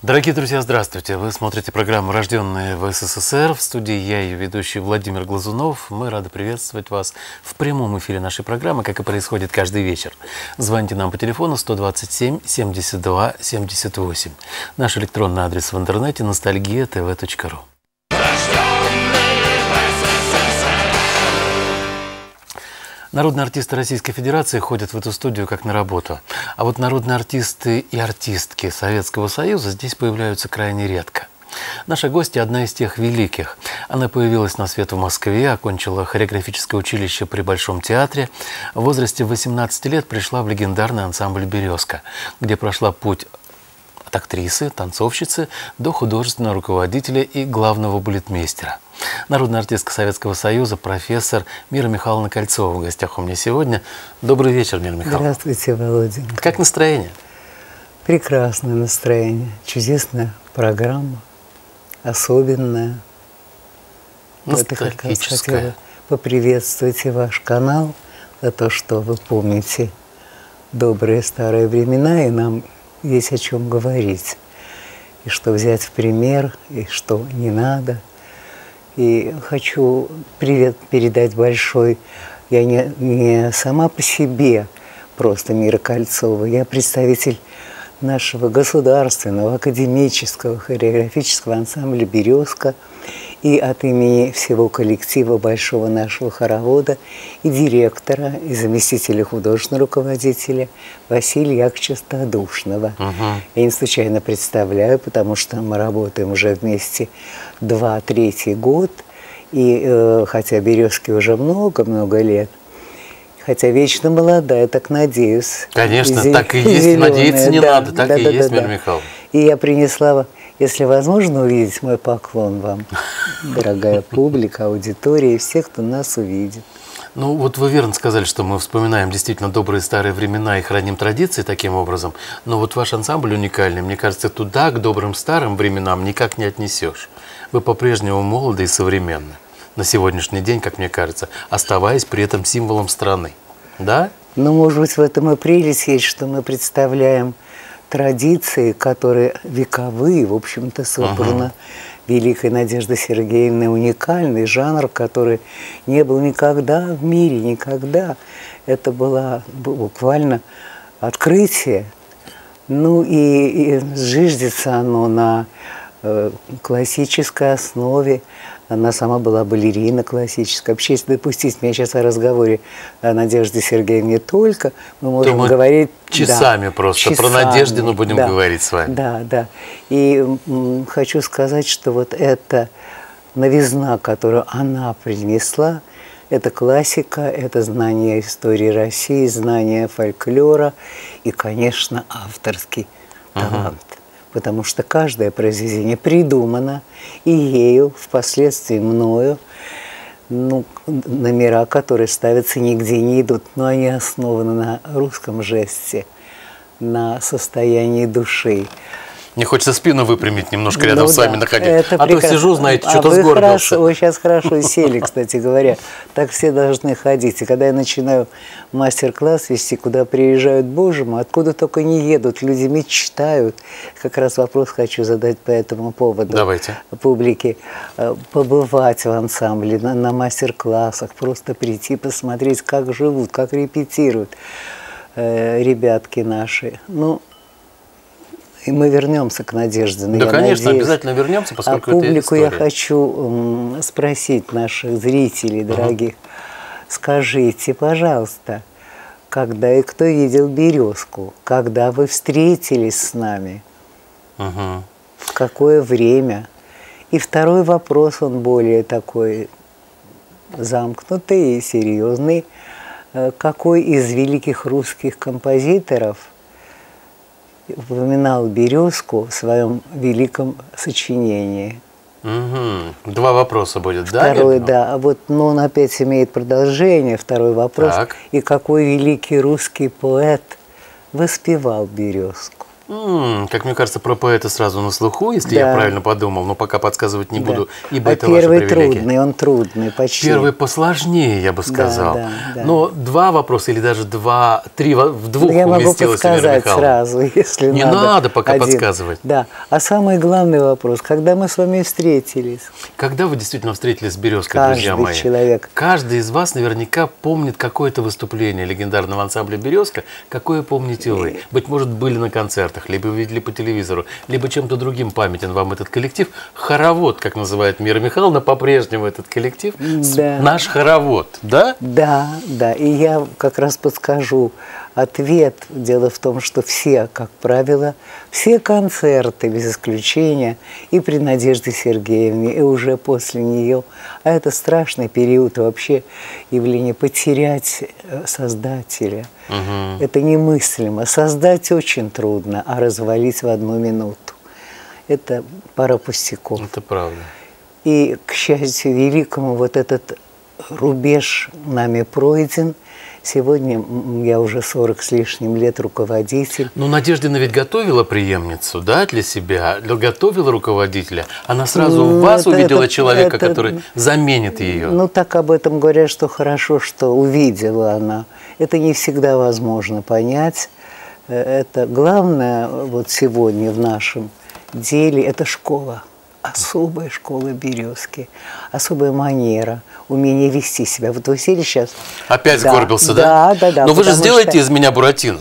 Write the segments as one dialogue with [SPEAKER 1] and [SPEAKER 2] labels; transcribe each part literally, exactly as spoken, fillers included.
[SPEAKER 1] Дорогие друзья, здравствуйте! Вы смотрите программу «Рожденные в СССР». В студии я, ее ведущий Владимир Глазунов. Мы рады приветствовать вас в прямом эфире нашей программы, как и происходит каждый вечер. Звоните нам по телефону сто двадцать семь семьдесят два семьдесят восемь. Наш электронный адрес в интернете ностальгия тэ вэ точка ру. Народные артисты Российской Федерации ходят в эту студию как на работу. А вот народные артисты и артистки Советского Союза здесь появляются крайне редко. Наша гостья – одна из тех великих. Она появилась на свет в Москве, окончила хореографическое училище при Большом театре. В возрасте восемнадцати лет пришла в легендарный ансамбль «Березка», где прошла путь от актрисы, танцовщицы до художественного руководителя и главного балетмейстера. Народная артистка Советского Союза, профессор Мира Михайловна Кольцова в гостях у меня сегодня. Добрый вечер, Мира Михайловна.
[SPEAKER 2] Здравствуйте, Володя.
[SPEAKER 1] Как настроение?
[SPEAKER 2] Прекрасное настроение. Чудесная программа. Особенная.
[SPEAKER 1] Ностальгическая.
[SPEAKER 2] Хотела поприветствовать и ваш канал за то, что вы помните добрые старые времена, и нам есть о чем говорить. И что взять в пример, и что не надо. И хочу привет передать большой. Я не, не сама по себе просто Мира Кольцова. Я представитель нашего государственного академического хореографического ансамбля «Березка». И от имени всего коллектива большого нашего хоровода и директора, и заместителя художественного руководителя Василия Яковлевича Стодушного. Угу. Я не случайно представляю, потому что мы работаем уже вместе два, третий год. И э, хотя «Березке» уже много-много лет, хотя вечно молодая, я так надеюсь.
[SPEAKER 1] Конечно,
[SPEAKER 2] Зе-
[SPEAKER 1] так и есть,
[SPEAKER 2] зеленая,
[SPEAKER 1] надеяться не
[SPEAKER 2] да,
[SPEAKER 1] надо, так
[SPEAKER 2] да,
[SPEAKER 1] и
[SPEAKER 2] да,
[SPEAKER 1] есть,
[SPEAKER 2] да,
[SPEAKER 1] Мира
[SPEAKER 2] да.
[SPEAKER 1] Михайловна.
[SPEAKER 2] И я принесла, если возможно, увидеть мой поклон вам, дорогая публика, аудитория и всех, кто нас увидит.
[SPEAKER 1] Ну, вот вы верно сказали, что мы вспоминаем действительно добрые старые времена и храним традиции таким образом, но вот ваш ансамбль уникальный, мне кажется, туда, к добрым старым временам, никак не отнесешь. Вы по-прежнему молоды и современны на сегодняшний день, как мне кажется, оставаясь при этом символом страны. Да?
[SPEAKER 2] Ну, может быть, в этом и прелесть есть, что мы представляем традиции, которые вековые, в общем-то, собраны. Uh-huh. Великой Надеждой Сергеевной, уникальный жанр, который не был никогда в мире, никогда. Это было буквально открытие. Ну и, и зиждется оно на э, классической основе. Она сама была балерина классическая. Вообще, если допустить меня сейчас о разговоре о Надежде Сергеевне только, мы можем
[SPEAKER 1] Думаю,
[SPEAKER 2] говорить...
[SPEAKER 1] Часами да, просто. Часами, про Надеждину будем
[SPEAKER 2] да,
[SPEAKER 1] говорить с вами.
[SPEAKER 2] Да, да. И м, хочу сказать, что вот эта новизна, которую она принесла, это классика, это знание истории России, знание фольклора и, конечно, авторский талант. Угу. Потому что каждое произведение придумано и ею, впоследствии мною, ну, номера, которые ставятся, нигде не идут, но они основаны на русском жесте, на состоянии души.
[SPEAKER 1] Мне хочется спину выпрямить немножко рядом
[SPEAKER 2] ну,
[SPEAKER 1] с вами
[SPEAKER 2] да,
[SPEAKER 1] находить.
[SPEAKER 2] Это
[SPEAKER 1] а
[SPEAKER 2] прекрасно.
[SPEAKER 1] то сижу, знаете,
[SPEAKER 2] а
[SPEAKER 1] что-то
[SPEAKER 2] вы
[SPEAKER 1] сгорбился.
[SPEAKER 2] Хорошо, вы сейчас хорошо сели, кстати говоря. Так все должны ходить. И когда я начинаю мастер-класс вести, куда приезжают, боже мой, откуда только не едут, люди мечтают. Как раз вопрос хочу задать по этому поводу.
[SPEAKER 1] Давайте.
[SPEAKER 2] Публике. Побывать в ансамбле, на, на мастер-классах, просто прийти, посмотреть, как живут, как репетируют э, ребятки наши. Ну, и мы вернемся к Надежде.
[SPEAKER 1] Да,
[SPEAKER 2] я
[SPEAKER 1] конечно,
[SPEAKER 2] надеюсь.
[SPEAKER 1] обязательно вернемся, поскольку
[SPEAKER 2] а публику
[SPEAKER 1] это
[SPEAKER 2] я хочу спросить, наших зрителей дорогих, угу. Скажите, пожалуйста, когда и кто видел «Березку», когда вы встретились с нами, угу. В какое время? И второй вопрос, он более такой замкнутый и серьезный. Какой из великих русских композиторов упоминал «Березку» в своем великом сочинении?
[SPEAKER 1] Угу. Два вопроса будет,
[SPEAKER 2] Второй,
[SPEAKER 1] да?
[SPEAKER 2] Второй, да. А вот, но он опять имеет продолжение. Второй вопрос.
[SPEAKER 1] Так.
[SPEAKER 2] И какой великий русский поэт воспевал «Березку»?
[SPEAKER 1] М-м, как мне кажется, про поэта сразу на слуху, если
[SPEAKER 2] Да.
[SPEAKER 1] я правильно подумал, но пока подсказывать не буду,
[SPEAKER 2] Да.
[SPEAKER 1] ибо
[SPEAKER 2] А
[SPEAKER 1] это ваша
[SPEAKER 2] первый
[SPEAKER 1] привилегия.
[SPEAKER 2] трудный, он трудный почти.
[SPEAKER 1] Первый посложнее, я бы сказал.
[SPEAKER 2] Да, да, да.
[SPEAKER 1] Но два вопроса или даже два, три во- в двух
[SPEAKER 2] Я могу
[SPEAKER 1] уместилась Вера
[SPEAKER 2] подсказать
[SPEAKER 1] Михайловна.
[SPEAKER 2] сразу, если
[SPEAKER 1] Не
[SPEAKER 2] надо.
[SPEAKER 1] надо пока
[SPEAKER 2] один.
[SPEAKER 1] подсказывать.
[SPEAKER 2] Да. А самый главный вопрос, когда мы с вами встретились?
[SPEAKER 1] Когда вы действительно встретились с Березкой,
[SPEAKER 2] Каждый
[SPEAKER 1] друзья мои?
[SPEAKER 2] человек.
[SPEAKER 1] Каждый из вас наверняка помнит какое-то выступление легендарного ансамбля «Березка». Какое помните вы? Быть может, были на концертах, либо видели по телевизору, либо чем-то другим памятен вам этот коллектив. Хоровод, как называет Мира Михайловна, по-прежнему этот коллектив.
[SPEAKER 2] Да.
[SPEAKER 1] Наш хоровод, да?
[SPEAKER 2] Да, да. И я как раз подскажу ответ. Дело в том, что все, как правило, все концерты, без исключения, и при Надежде Сергеевне, и уже после нее, а это страшный период вообще явление потерять создателя.
[SPEAKER 1] Угу.
[SPEAKER 2] Это немыслимо. Создать очень трудно, а развалить в одну минуту. Это пара пустяков.
[SPEAKER 1] Это правда.
[SPEAKER 2] И, к счастью великому, вот этот рубеж нами пройден. Сегодня я уже сорок с лишним лет руководитель.
[SPEAKER 1] Ну, Надеждина ведь готовила преемницу, да, для себя, готовила руководителя. Она сразу
[SPEAKER 2] Ну,
[SPEAKER 1] в вас
[SPEAKER 2] это-
[SPEAKER 1] увидела
[SPEAKER 2] это-
[SPEAKER 1] человека,
[SPEAKER 2] это-
[SPEAKER 1] который заменит ее.
[SPEAKER 2] Ну, так об этом говорят, что хорошо, что увидела она. Это не всегда возможно понять. Э, Это главное вот сегодня в нашем деле – это школа. Особая школа «Березки», особая манера, умение вести себя. Вот вы сели сейчас…
[SPEAKER 1] Опять
[SPEAKER 2] Да,
[SPEAKER 1] сгорбился, да?
[SPEAKER 2] Да, да, да.
[SPEAKER 1] Но вы же
[SPEAKER 2] потому
[SPEAKER 1] сделаете
[SPEAKER 2] что-
[SPEAKER 1] из меня Буратино.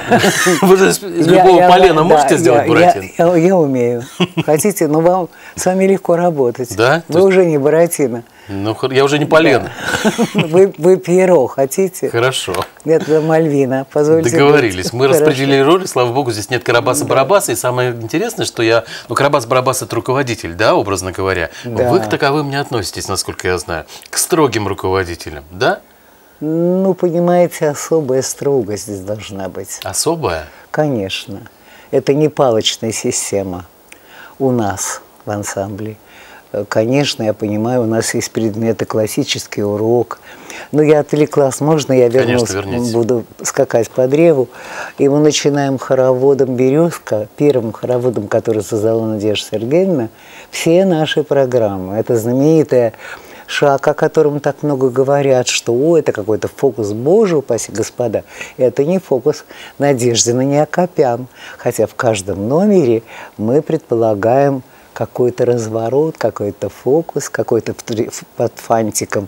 [SPEAKER 1] Вы же из из
[SPEAKER 2] Я-
[SPEAKER 1] любого
[SPEAKER 2] я-
[SPEAKER 1] полена
[SPEAKER 2] да,
[SPEAKER 1] можете
[SPEAKER 2] я-
[SPEAKER 1] сделать
[SPEAKER 2] я-
[SPEAKER 1] Буратино?
[SPEAKER 2] Я, я умею. Хотите, но вам с вами легко работать.
[SPEAKER 1] Да?
[SPEAKER 2] Вы
[SPEAKER 1] То есть-
[SPEAKER 2] уже не Буратино.
[SPEAKER 1] Ну, хор- я уже не полено.
[SPEAKER 2] Вы, вы Пьеро хотите?
[SPEAKER 1] Хорошо.
[SPEAKER 2] Это Мальвина. Позвольте
[SPEAKER 1] Договорились.
[SPEAKER 2] быть.
[SPEAKER 1] Мы
[SPEAKER 2] Хорошо.
[SPEAKER 1] распределили роли, слава богу, здесь нет Карабаса-Барабаса. И самое интересное, что я… Ну, Карабас-Барабас – это руководитель, да, образно говоря.
[SPEAKER 2] Да.
[SPEAKER 1] Вы к таковым не относитесь, насколько я знаю. К строгим руководителям, да?
[SPEAKER 2] Ну, понимаете, особая строгость здесь должна быть.
[SPEAKER 1] Особая?
[SPEAKER 2] Конечно. Это не палочная система у нас в ансамбле. Э, Конечно, я понимаю, у нас есть предметы классический урок. Но я отвлеклась, можно я вернусь,
[SPEAKER 1] Конечно, вернитесь.
[SPEAKER 2] буду скакать по древу. И мы начинаем хороводом «Березка», первым хороводом, который создала Надежда Сергеевна, все наши программы. Это знаменитая шаг, о котором так много говорят, что о, это какой-то фокус Божий, упаси господа. Это не фокус Надеждина Неакопян. Хотя в каждом номере мы предполагаем какой-то разворот, какой-то фокус, какой-то под фантиком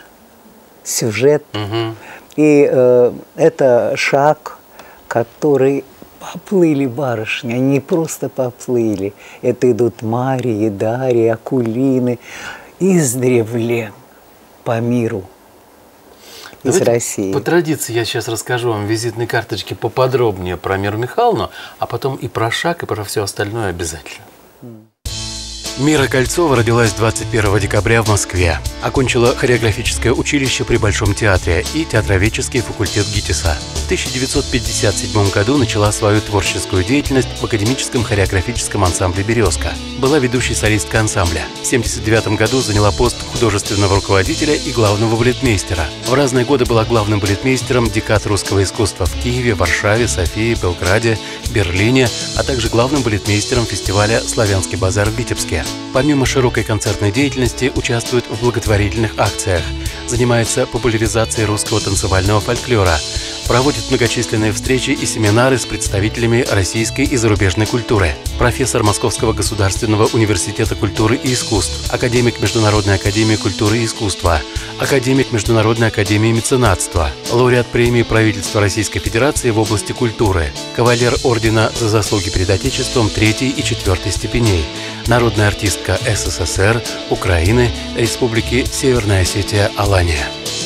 [SPEAKER 2] сюжет.
[SPEAKER 1] Угу.
[SPEAKER 2] И э, это шаг, который поплыли барышни, они не просто поплыли. Это идут Марии, Дарьи, Акулины, издревле по миру из
[SPEAKER 1] Давайте
[SPEAKER 2] России.
[SPEAKER 1] По традиции я сейчас расскажу вам визитные карточки поподробнее про Миру Михайловну, а потом и про шаг, и про все остальное обязательно. Мира Кольцова родилась двадцать первого декабря в Москве. Окончила хореографическое училище при Большом театре и театроведческий факультет ГИТИСа. В тысяча девятьсот пятьдесят седьмом году начала свою творческую деятельность в академическом хореографическом ансамбле «Березка». Была ведущей солисткой ансамбля. В семьдесят девятом году заняла пост художественного руководителя и главного балетмейстера. В разные годы была главным балетмейстером декад русского искусства в Киеве, Варшаве, Софии, Белграде, Берлине, а также главным балетмейстером фестиваля «Славянский базар» в Витебске. Помимо широкой концертной деятельности, участвует в благотворительных акциях, занимается популяризацией русского танцевального фольклора, проводит многочисленные встречи и семинары с представителями российской и зарубежной культуры. Профессор Московского государственного университета культуры и искусств, академик Международной академии культуры и искусства, академик Международной академии меценатства, лауреат премии правительства Российской Федерации в области культуры, кавалер ордена за заслуги перед Отечеством третьей и четвертой степеней, народная артистка СССР, Украины, Республики Северная Осетия, Алания.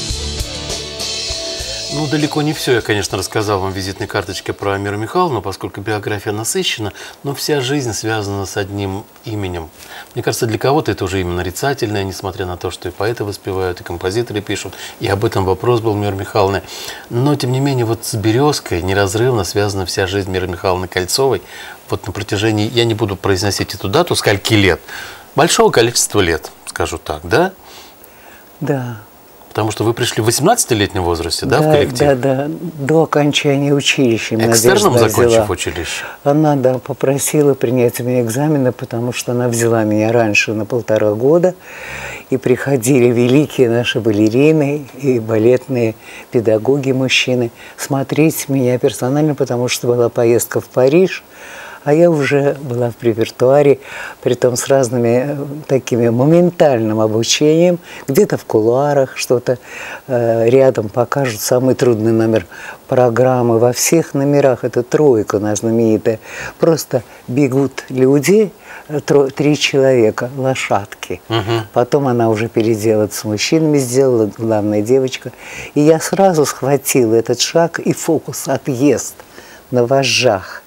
[SPEAKER 1] Ну, далеко не все я, конечно, рассказал вам в визитной карточке про Миру Михайловну, поскольку биография насыщена, но вся жизнь связана с одним именем. Мне кажется, для кого-то это уже имя нарицательное, несмотря на то, что и поэты воспевают, и композиторы пишут, и об этом вопрос был Миры Михайловны. Но, тем не менее, вот с «Березкой» неразрывно связана вся жизнь Миры Михайловны Кольцовой. Вот на протяжении, я не буду произносить эту дату, скольки лет, большого количества лет, скажу так, да?
[SPEAKER 2] Да.
[SPEAKER 1] Потому что вы пришли в восемнадцатилетнем возрасте, да,
[SPEAKER 2] да,
[SPEAKER 1] в коллектив?
[SPEAKER 2] Да, да, до окончания училища.
[SPEAKER 1] Экстерном
[SPEAKER 2] Надежда
[SPEAKER 1] закончив
[SPEAKER 2] взяла.
[SPEAKER 1] училище?
[SPEAKER 2] Она, да, попросила принять у меня экзамены, потому что она взяла меня раньше на полтора года. И приходили великие наши балерины и балетные педагоги, мужчины, смотреть меня персонально, потому что была поездка в Париж, а я уже была в репертуаре, притом с разными такими моментальным обучением, где-то в кулуарах что-то э, рядом покажут самый трудный номер программы. Во всех номерах, это тройка у нас знаменитая, просто бегут люди, тро, три человека, лошадки. Угу. Потом она уже переделала с мужчинами, сделала, главная девочка. И я сразу схватила этот шаг и фокус, отъезд на вожжах.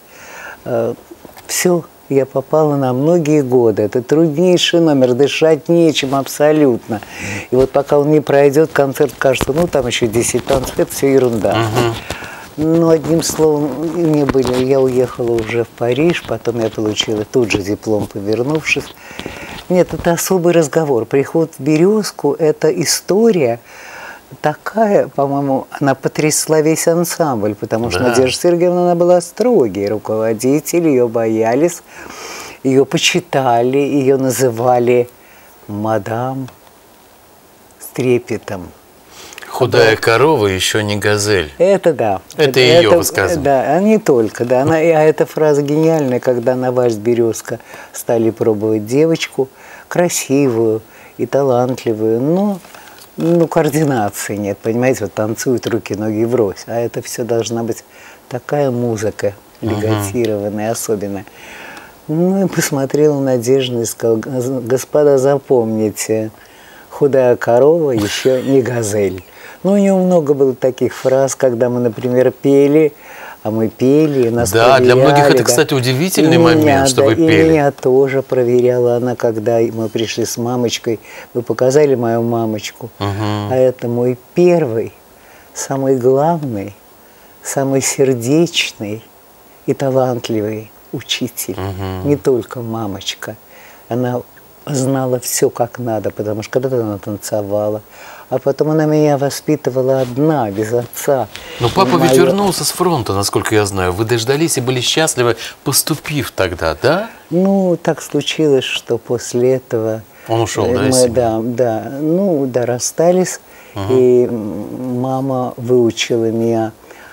[SPEAKER 2] Все, я попала на многие годы. Это труднейший номер, дышать нечем абсолютно. И вот пока он не пройдет, концерт кажется, ну там еще десять танцев, это все ерунда. Uh-huh. Но одним словом, мне были, я уехала уже в Париж, потом я получила тут же диплом, повернувшись. Нет, это особый разговор. Приход в «Березку» – это история такая, по-моему, она потрясла весь ансамбль, потому что да. Надежда Сергеевна, она была строгий руководитель, ее боялись, ее почитали, ее называли мадам с трепетом.
[SPEAKER 1] Худая да. корова еще не газель.
[SPEAKER 2] Это да.
[SPEAKER 1] Это, это ее высказывание.
[SPEAKER 2] Да, а не только. Да. Она, а эта фраза гениальная, когда на вальс «Березка» стали пробовать девочку, красивую и талантливую, но ну, координации нет, понимаете, вот танцуют руки, ноги врозь, а это все должна быть такая музыка, легатированная, uh-huh. особенная. Ну, и посмотрела Надежда и сказала: господа, запомните, худая корова еще не газель. Ну, у него много было таких фраз, когда мы, например, пели, а мы пели, и нас
[SPEAKER 1] да,
[SPEAKER 2] проверяли.
[SPEAKER 1] Для многих это,
[SPEAKER 2] да.
[SPEAKER 1] кстати, удивительный
[SPEAKER 2] и
[SPEAKER 1] момент,
[SPEAKER 2] меня,
[SPEAKER 1] что
[SPEAKER 2] да,
[SPEAKER 1] вы
[SPEAKER 2] и
[SPEAKER 1] пели.
[SPEAKER 2] И меня тоже проверяла она, когда мы пришли с мамочкой. Вы показали мою мамочку. Угу. А это мой первый, самый главный, самый сердечный и талантливый учитель. Угу. Не только мамочка. Она знала все как надо, потому что когда-то она танцевала, а потом она меня воспитывала одна, без отца.
[SPEAKER 1] Но папа Моё... ведь вернулся с фронта, насколько я знаю. Вы дождались и были счастливы, поступив тогда, да?
[SPEAKER 2] Ну, так случилось, что после этого...
[SPEAKER 1] Он ушел, да,
[SPEAKER 2] мы,
[SPEAKER 1] из семьи?
[SPEAKER 2] Да, да. Ну, да, расстались. Угу. И мама выучила меня,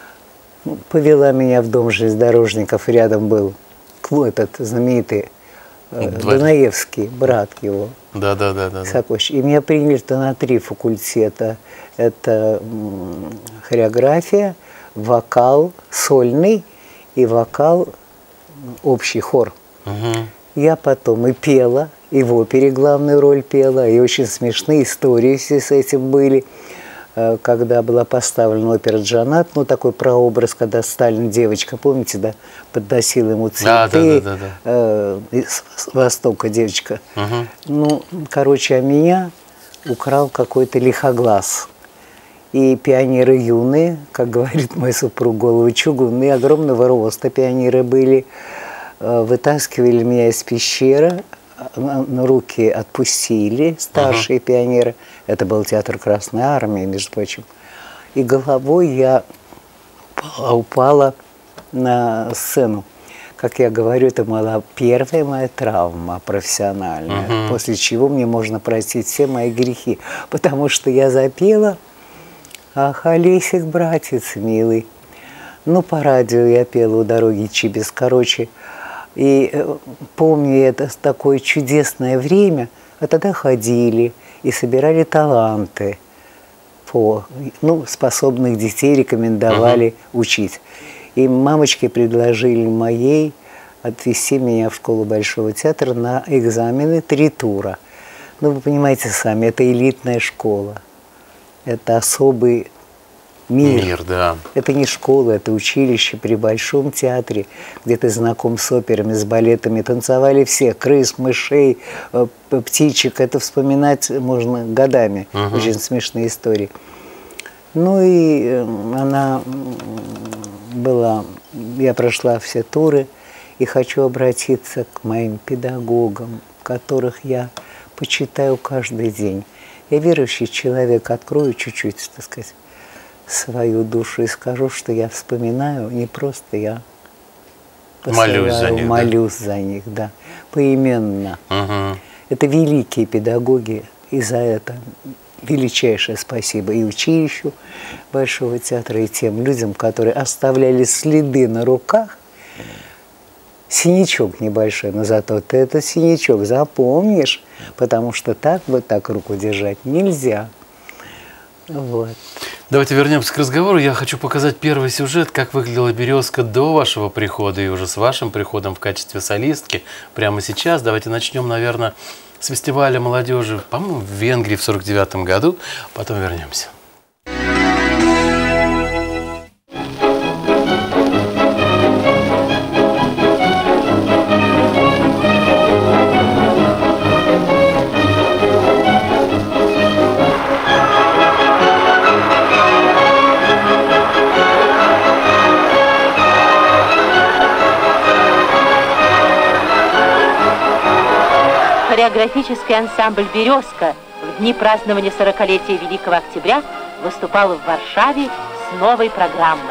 [SPEAKER 2] повела меня в дом железнодорожников, рядом был этот знаменитый Дунаевский, брат его.
[SPEAKER 1] Да, да, да, да.
[SPEAKER 2] Сокольщик. И меня приняли-то на три факультета. Это хореография, вокал сольный и вокал общий хор. Угу. Я потом и пела, и в опере главную роль пела, и очень смешные истории все с этим были. Когда была поставлена опера «Джанат», ну, такой прообраз, когда Сталин, девочка, помните, да, подносил ему цветы, да, да, да, да. Э, с Востока девочка. Угу. Ну, короче, а меня украл какой-то лихоглаз. И пионеры юные, как говорит мой супруг, головы чугунные, огромного роста пионеры были, э, вытаскивали меня из пещеры, на руки отпустили старшие uh-huh. пионеры. Это был театр Красной Армии, между прочим. И головой я упала на сцену. Как я говорю, это была первая моя травма профессиональная, uh-huh. после чего мне можно простить все мои грехи. Потому что я запела: «Ах, Олесик, братец милый». Ну, по радио я пела «У дороги Чибис». Короче, и помню, это такое чудесное время, а тогда ходили и собирали таланты, по, ну, способных детей рекомендовали uh-huh. учить. И мамочки предложили моей отвезти меня в школу Большого театра на экзамены три тура. Ну, вы понимаете сами, это элитная школа, это особый мир.
[SPEAKER 1] Мир, да.
[SPEAKER 2] Это не школа, это училище при Большом театре, где ты знаком с операми, с балетами. Танцевали все, крыс, мышей, птичек. Это вспоминать можно годами. Угу. Очень смешные истории. Ну и она была, я прошла все туры, и хочу обратиться к моим педагогам, которых я почитаю каждый день. Я верующий человек, открою чуть-чуть, так сказать, свою душу и скажу, что я вспоминаю, не просто я посылаю,
[SPEAKER 1] молюсь за них,
[SPEAKER 2] молюсь
[SPEAKER 1] да?
[SPEAKER 2] за них, да, поименно.
[SPEAKER 1] Угу.
[SPEAKER 2] Это великие педагоги, и за это величайшее спасибо и училищу Большого театра, и тем людям, которые оставляли следы на руках. Синячок небольшой, но зато ты этот синячок запомнишь, потому что так вот так руку держать нельзя. Вот.
[SPEAKER 1] Давайте вернемся к разговору. Я хочу показать первый сюжет, как выглядела «Березка» до вашего прихода и уже с вашим приходом в качестве солистки прямо сейчас. Давайте начнем, наверное, с фестиваля молодежи, по-моему, в Венгрии в сорок девятом году, потом вернемся.
[SPEAKER 3] Хореографический ансамбль «Березка» в дни празднования сорокалетия Великого Октября выступал в Варшаве с новой программой.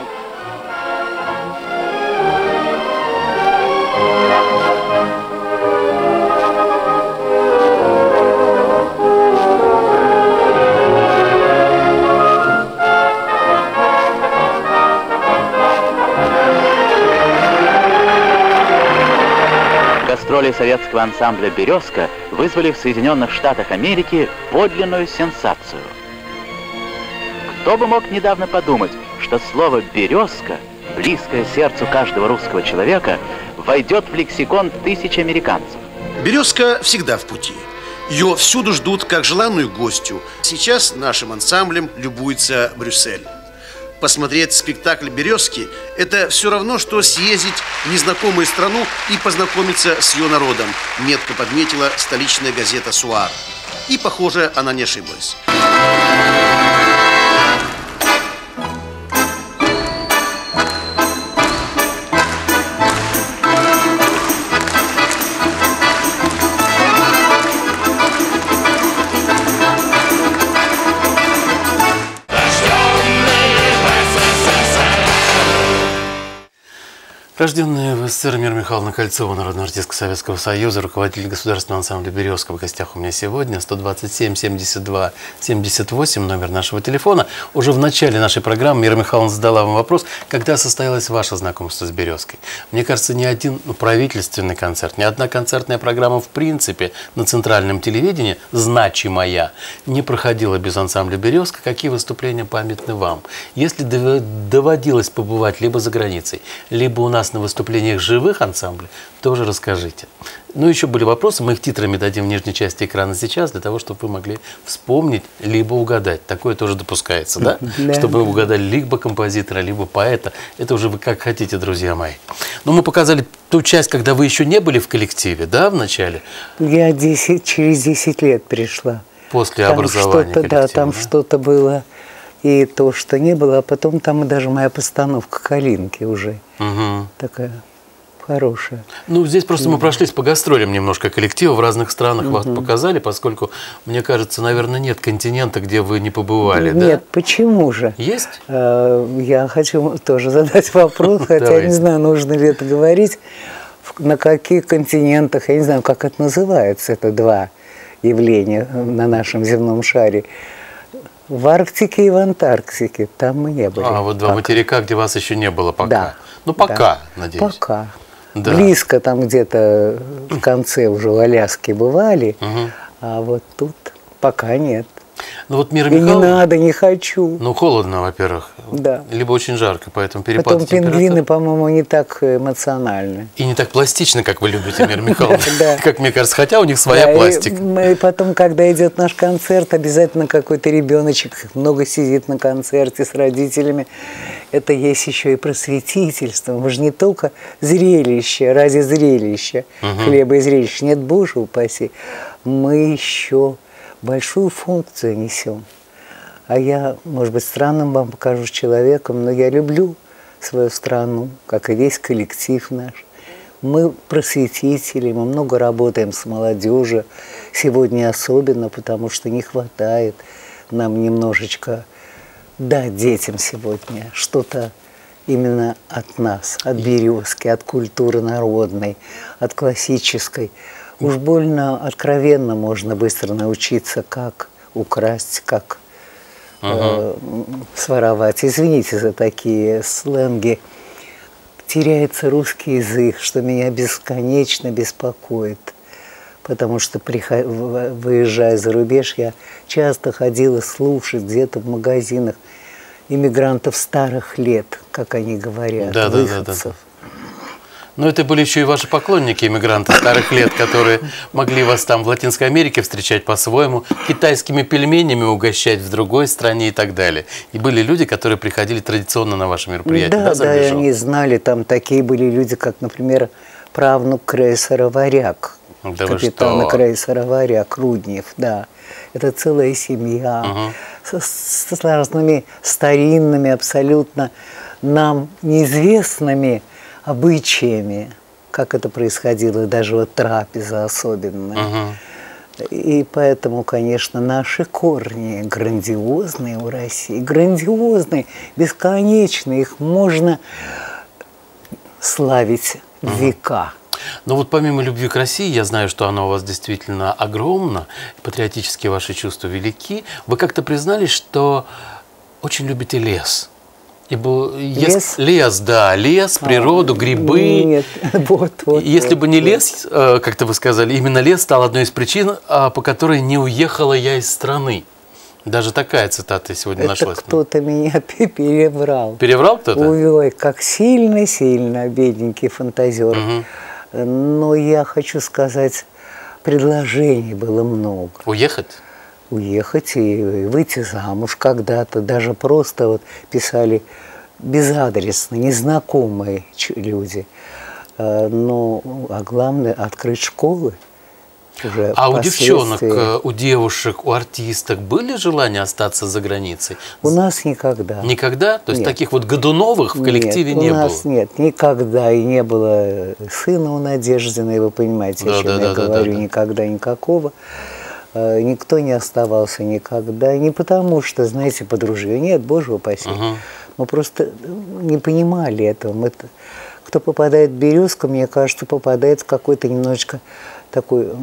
[SPEAKER 4] Гастроли советского ансамбля «Березка» вызвали в Соединенных Штатах Америки подлинную сенсацию. Кто бы мог недавно подумать, что слово «березка», близкое сердцу каждого русского человека, войдет в лексикон тысяч американцев.
[SPEAKER 5] «Березка» всегда в пути. Ее всюду ждут как желанную гостью. Сейчас нашим ансамблем любуется Брюссель. Посмотреть спектакль «Березки» – это все равно, что съездить в незнакомую страну и познакомиться с ее народом, метко подметила столичная газета «Суар». И, похоже, она не ошиблась.
[SPEAKER 1] Рожденная в СССР Мира Михайловна Кольцова, народная артистка Советского Союза, руководитель государственного ансамбля «Березка». В гостях у меня сегодня сто двадцать семь семьдесят два семьдесят восемь, номер нашего телефона. Уже в начале нашей программы Мира Михайловна задала вам вопрос, когда состоялось ваше знакомство с «Березкой». Мне кажется, ни один ну, правительственный концерт, ни одна концертная программа в принципе на центральном телевидении, значимая, не проходила без ансамбля «Березка». Какие выступления памятны вам? Если доводилось побывать либо за границей, либо у нас на выступлениях живых ансамблей, тоже расскажите. Ну, еще были вопросы, мы их титрами дадим в нижней части экрана сейчас, для того, чтобы вы могли вспомнить, либо угадать. Такое тоже допускается, да?
[SPEAKER 2] Да.
[SPEAKER 1] Чтобы вы угадали либо композитора, либо поэта. Это уже вы как хотите, друзья мои. Но мы показали ту часть, когда вы еще не были в коллективе, да, в начале?
[SPEAKER 2] Я десять, через десять лет пришла.
[SPEAKER 1] После
[SPEAKER 2] там
[SPEAKER 1] образования
[SPEAKER 2] что-то, да, там
[SPEAKER 1] да?
[SPEAKER 2] что-то было, и то, что не было, а потом там даже моя постановка «Калинки» уже
[SPEAKER 1] Угу.
[SPEAKER 2] такая хорошая.
[SPEAKER 1] Ну, здесь просто мы прошлись по гастролям немножко коллектива, в разных странах вас показали, поскольку, мне кажется, наверное, нет континента, где вы не побывали, да?
[SPEAKER 2] Нет, почему же?
[SPEAKER 1] Есть?
[SPEAKER 2] Э, Я хочу тоже задать вопрос, хотя я не знаю, нужно ли это говорить, В- на каких континентах, я не знаю, как это называется, это два явления на нашем земном шаре. В Арктике и в Антарктике, там мы не были.
[SPEAKER 1] А, вот два
[SPEAKER 2] пока.
[SPEAKER 1] материка, где вас еще не было пока.
[SPEAKER 2] Да.
[SPEAKER 1] Ну, пока,
[SPEAKER 2] Да.
[SPEAKER 1] надеюсь.
[SPEAKER 2] Пока.
[SPEAKER 1] Да.
[SPEAKER 2] Близко там где-то в конце уже в Аляске бывали,
[SPEAKER 1] Мгм.
[SPEAKER 2] а вот тут пока нет.
[SPEAKER 1] Ну, вот Мира
[SPEAKER 2] И не
[SPEAKER 1] Михайловна...
[SPEAKER 2] надо, не хочу.
[SPEAKER 1] Ну, холодно, во-первых.
[SPEAKER 2] Да.
[SPEAKER 1] Либо очень жарко, поэтому перепады
[SPEAKER 2] Потом
[SPEAKER 1] температур.
[SPEAKER 2] пингвины, по-моему, не так эмоциональны.
[SPEAKER 1] И не так пластично, как вы любите, Мира Михайловна.
[SPEAKER 2] Да.
[SPEAKER 1] Как мне кажется, хотя у них своя
[SPEAKER 2] Да, и
[SPEAKER 1] пластика.
[SPEAKER 2] мы потом, когда идет наш концерт, обязательно какой-то ребеночек много сидит на концерте с родителями. Это есть еще и просветительство. Мы же не только зрелище, ради зрелища, хлеба и зрелища. Нет, Боже упаси. Мы еще большую функцию несем. А я, может быть, странным вам покажусь человеком, но я люблю свою страну, как и весь коллектив наш. Мы просветители, мы много работаем с молодежью, Сегодня особенно, потому что не хватает нам немножечко дать детям сегодня что-то именно от нас, от березки, от культуры народной, от классической. Уж больно откровенно можно быстро научиться, как украсть, как э, своровать. Извините за такие сленги. Теряется русский язык, что меня бесконечно беспокоит. Потому что, выезжая за рубеж, я часто ходила слушать где-то в магазинах иммигрантов старых лет, как они говорят,
[SPEAKER 1] да,
[SPEAKER 2] выходцев.
[SPEAKER 1] Да, да, да, да. Но это были еще и ваши поклонники, иммигранты старых лет, которые могли вас там в Латинской Америке встречать по-своему, китайскими пельменями угощать в другой стране и так далее. И были люди, которые приходили традиционно на ваши мероприятия.
[SPEAKER 2] Да,
[SPEAKER 1] да,
[SPEAKER 2] да, и они знали, там такие были люди, как, например, правнук крейсера «Варяг», да капитана крейсера «Варяг» Руднев, да. Это целая семья угу. с, с разными старинными, абсолютно нам неизвестными обычаями, как это происходило, даже вот трапеза особенно. Угу. И поэтому, конечно, наши корни грандиозные у России, грандиозные, бесконечные, их можно славить угу. века.
[SPEAKER 1] Но вот помимо любви к России, я знаю, что она у вас действительно огромна, патриотические ваши чувства велики. Вы как-то признались, что очень любите лес. Ибо лес? Лес, да, лес, природу, а, грибы.
[SPEAKER 2] Нет, вот, вот.
[SPEAKER 1] Если
[SPEAKER 2] вот,
[SPEAKER 1] бы не
[SPEAKER 2] вот.
[SPEAKER 1] лес, как-то вы сказали, именно лес стал одной из причин, по которой не уехала я из страны. Даже такая цитата сегодня
[SPEAKER 2] Это
[SPEAKER 1] нашлась.
[SPEAKER 2] Кто-то меня переврал.
[SPEAKER 1] Переврал кто-то?
[SPEAKER 2] Ой, как сильно-сильно, бедненький фантазер. Угу. Но я хочу сказать, предложений было много.
[SPEAKER 1] Уехать?
[SPEAKER 2] Уехать и выйти замуж когда-то. Даже просто вот писали безадресно, незнакомые люди. Но, а главное, открыть школы. Уже
[SPEAKER 1] а у девчонок, у девушек, у артисток были желания остаться за границей?
[SPEAKER 2] У нас никогда.
[SPEAKER 1] Никогда? То есть
[SPEAKER 2] нет.
[SPEAKER 1] Таких вот годуновых в коллективе
[SPEAKER 2] нет,
[SPEAKER 1] не
[SPEAKER 2] было? У нас
[SPEAKER 1] было?
[SPEAKER 2] нет, никогда. И не было сына у Надеждиной, вы понимаете, да, о чем да, я да, говорю, да, да. никогда никакого. Никто не оставался никогда. Не потому что, знаете, подружили. Нет, боже упаси. Угу. Мы просто не понимали этого. Мы, кто попадает в «Березку», мне кажется, попадает в какой-то немножечко такую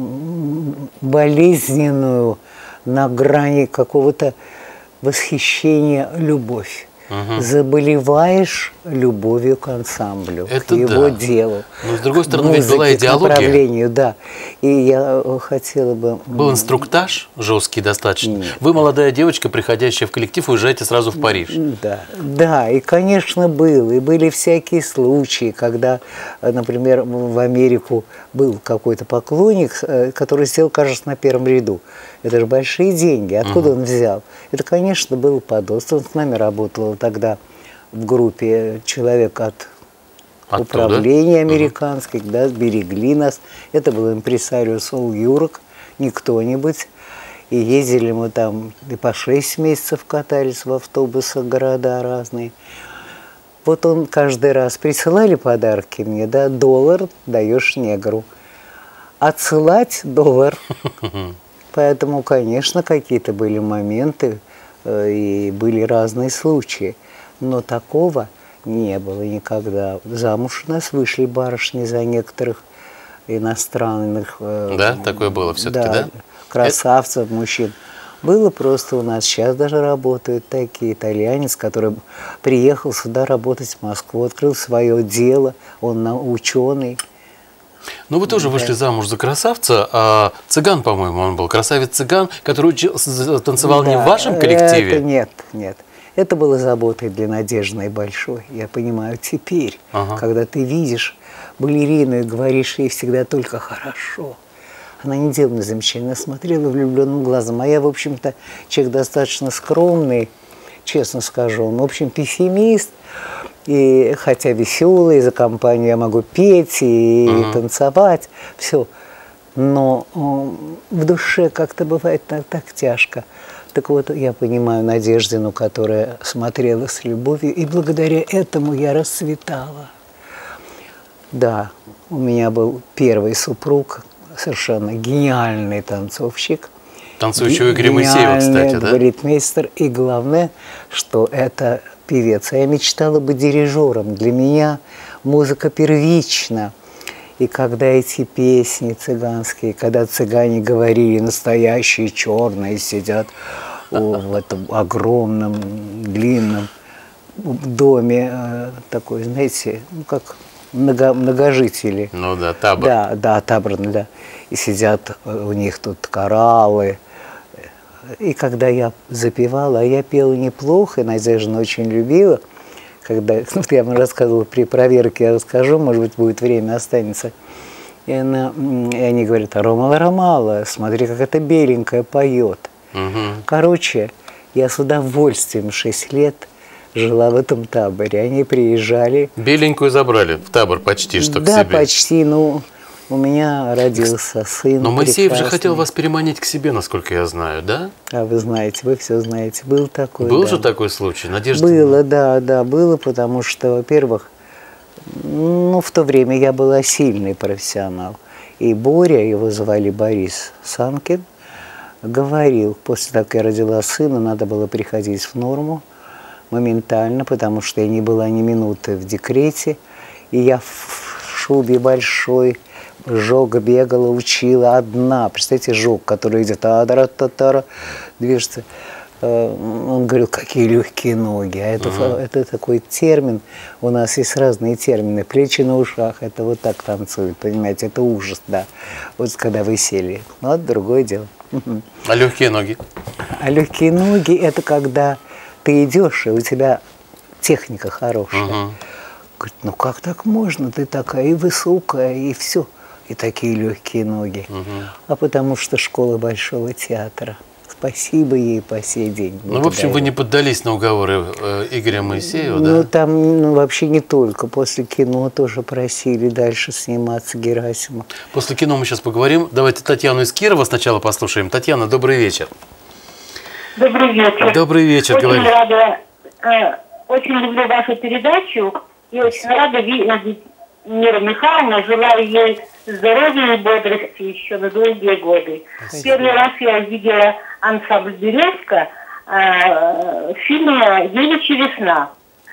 [SPEAKER 2] болезненную, на грани какого-то восхищения любовь. Угу. Заболеваешь любовью к ансамблю,
[SPEAKER 1] это
[SPEAKER 2] к его
[SPEAKER 1] да.
[SPEAKER 2] делу.
[SPEAKER 1] Но с другой стороны,
[SPEAKER 2] музыке,
[SPEAKER 1] ведь была идеология.
[SPEAKER 2] Направлению, да. И я хотела бы...
[SPEAKER 1] Был инструктаж жесткий достаточно.
[SPEAKER 2] Нет.
[SPEAKER 1] Вы, молодая девочка, приходящая в коллектив, уезжаете сразу в Париж.
[SPEAKER 2] Да, да, и, конечно, был. И были всякие случаи, когда, например, в Америку был какой-то поклонник, который сел, кажется, на первом ряду. Это же большие деньги. Откуда угу. он взял? Это, конечно, был подост. Он с нами работал тогда в группе человек от Оттуда? управления американских, угу. да, берегли нас. Это был импресарио Сол Юрок, не кто-нибудь. И ездили мы там и по шесть месяцев катались в автобусах, города разные. Вот он каждый раз присылали подарки мне, да, доллар даешь негру. Отсылать доллар. Поэтому, конечно, какие-то были моменты э, и были разные случаи. Но такого не было никогда. Замуж у нас вышли барышни за некоторых иностранных... Э,
[SPEAKER 1] да, такое было все-таки, да?
[SPEAKER 2] да? Красавцев, Это... мужчин. Было просто у нас. Сейчас даже работают такие. Итальянец, который приехал сюда работать в Москву, открыл свое дело, он ученый.
[SPEAKER 1] Ну, вы тоже да. вышли замуж за красавца, а цыган, по-моему, он был, красавец-цыган, который учился, танцевал да, не в вашем коллективе?
[SPEAKER 2] Это нет, нет. Это было заботой для Надеждиной большой, я понимаю, теперь, ага. когда ты видишь балерину и говоришь ей всегда только хорошо. Она не делала замечательно, она смотрела влюбленным глазом. А я, в общем-то, человек достаточно скромный, честно скажу, в общем, пессимист. И хотя веселый, за компанию я могу петь и uh-huh. танцевать, все. Но в душе как-то бывает так, так тяжко. Так вот, я понимаю Надеждину, которая смотрела с любовью, и благодаря этому я расцветала. Да, у меня был первый супруг, совершенно гениальный танцовщик.
[SPEAKER 1] Танцующего Игоря Моисеева, кстати, да?
[SPEAKER 2] Балетмейстер. И главное, что это певец. А я мечтала быть дирижером. Для меня музыка первична. И когда эти песни цыганские, когда цыгане говорили, настоящие черные сидят в этом огромном, длинном доме, такой, знаете, ну как много, многожители.
[SPEAKER 1] Ну да, табор.
[SPEAKER 2] Да, да, таборный, да. И сидят, у них тут кораллы. И когда я запевала, а я пела неплохо, и Надежда очень любила, когда, ну, я вам рассказывала при проверке, я расскажу, может быть, будет время, останется. И, она, и они говорят: Ромала, Ромала, смотри, как эта беленькая поет. Угу. Короче, я с удовольствием шесть лет жила в этом таборе. Они приезжали.
[SPEAKER 1] Беленькую забрали в табор почти что к
[SPEAKER 2] да,
[SPEAKER 1] себе.
[SPEAKER 2] Да, почти. Ну, у меня родился сын.
[SPEAKER 1] Но Моисеев
[SPEAKER 2] прекрасный.
[SPEAKER 1] же хотел вас переманить к себе, насколько я знаю, да?
[SPEAKER 2] А вы знаете, вы все знаете. Был такой.
[SPEAKER 1] Был
[SPEAKER 2] да.
[SPEAKER 1] же такой случай, Надежда?
[SPEAKER 2] Было, да, да, было, потому что, во-первых, ну, в то время я была сильный профессионал. И Боря, его звали Борис Санкин, говорил, после того, как я родила сына, надо было приходить в норму моментально, потому что я не была ни минуты в декрете. И я в шубе большой, жога бегала, учила одна. Представляете, жог, который идет, а-тара-та-тара, движется. Он говорил, какие легкие ноги. А это, uh-huh. это такой термин. У нас есть разные термины. Плечи на ушах, это вот так танцуют, понимаете, это ужас, да. Вот когда вы сели. Ну, это другое дело.
[SPEAKER 1] А легкие ноги?
[SPEAKER 2] А легкие ноги, это когда ты идешь, и у тебя техника хорошая. Uh-huh. Говорит, ну как так можно? Ты такая и высокая, и все. И такие легкие ноги. Uh-huh. А потому что школа Большого театра. Спасибо ей по сей день.
[SPEAKER 1] Ну, в общем, вы не поддались на уговоры э, Игоря Моисеева, да?
[SPEAKER 2] Ну, там ну, вообще не только. После кино тоже просили дальше сниматься Герасима.
[SPEAKER 1] После кино мы сейчас поговорим. Давайте Татьяну из Кирова сначала послушаем. Татьяна, добрый вечер.
[SPEAKER 6] Добрый вечер.
[SPEAKER 1] Добрый вечер,
[SPEAKER 6] очень
[SPEAKER 1] говори.
[SPEAKER 6] рада, э, очень люблю вашу передачу и очень рада видеть Миру Михайловну. Желаю ей здоровья и бодрости еще на долгие годы. Спасибо. Первый раз я видела ансамбль «Березка» э, в фильме «Девичья весна».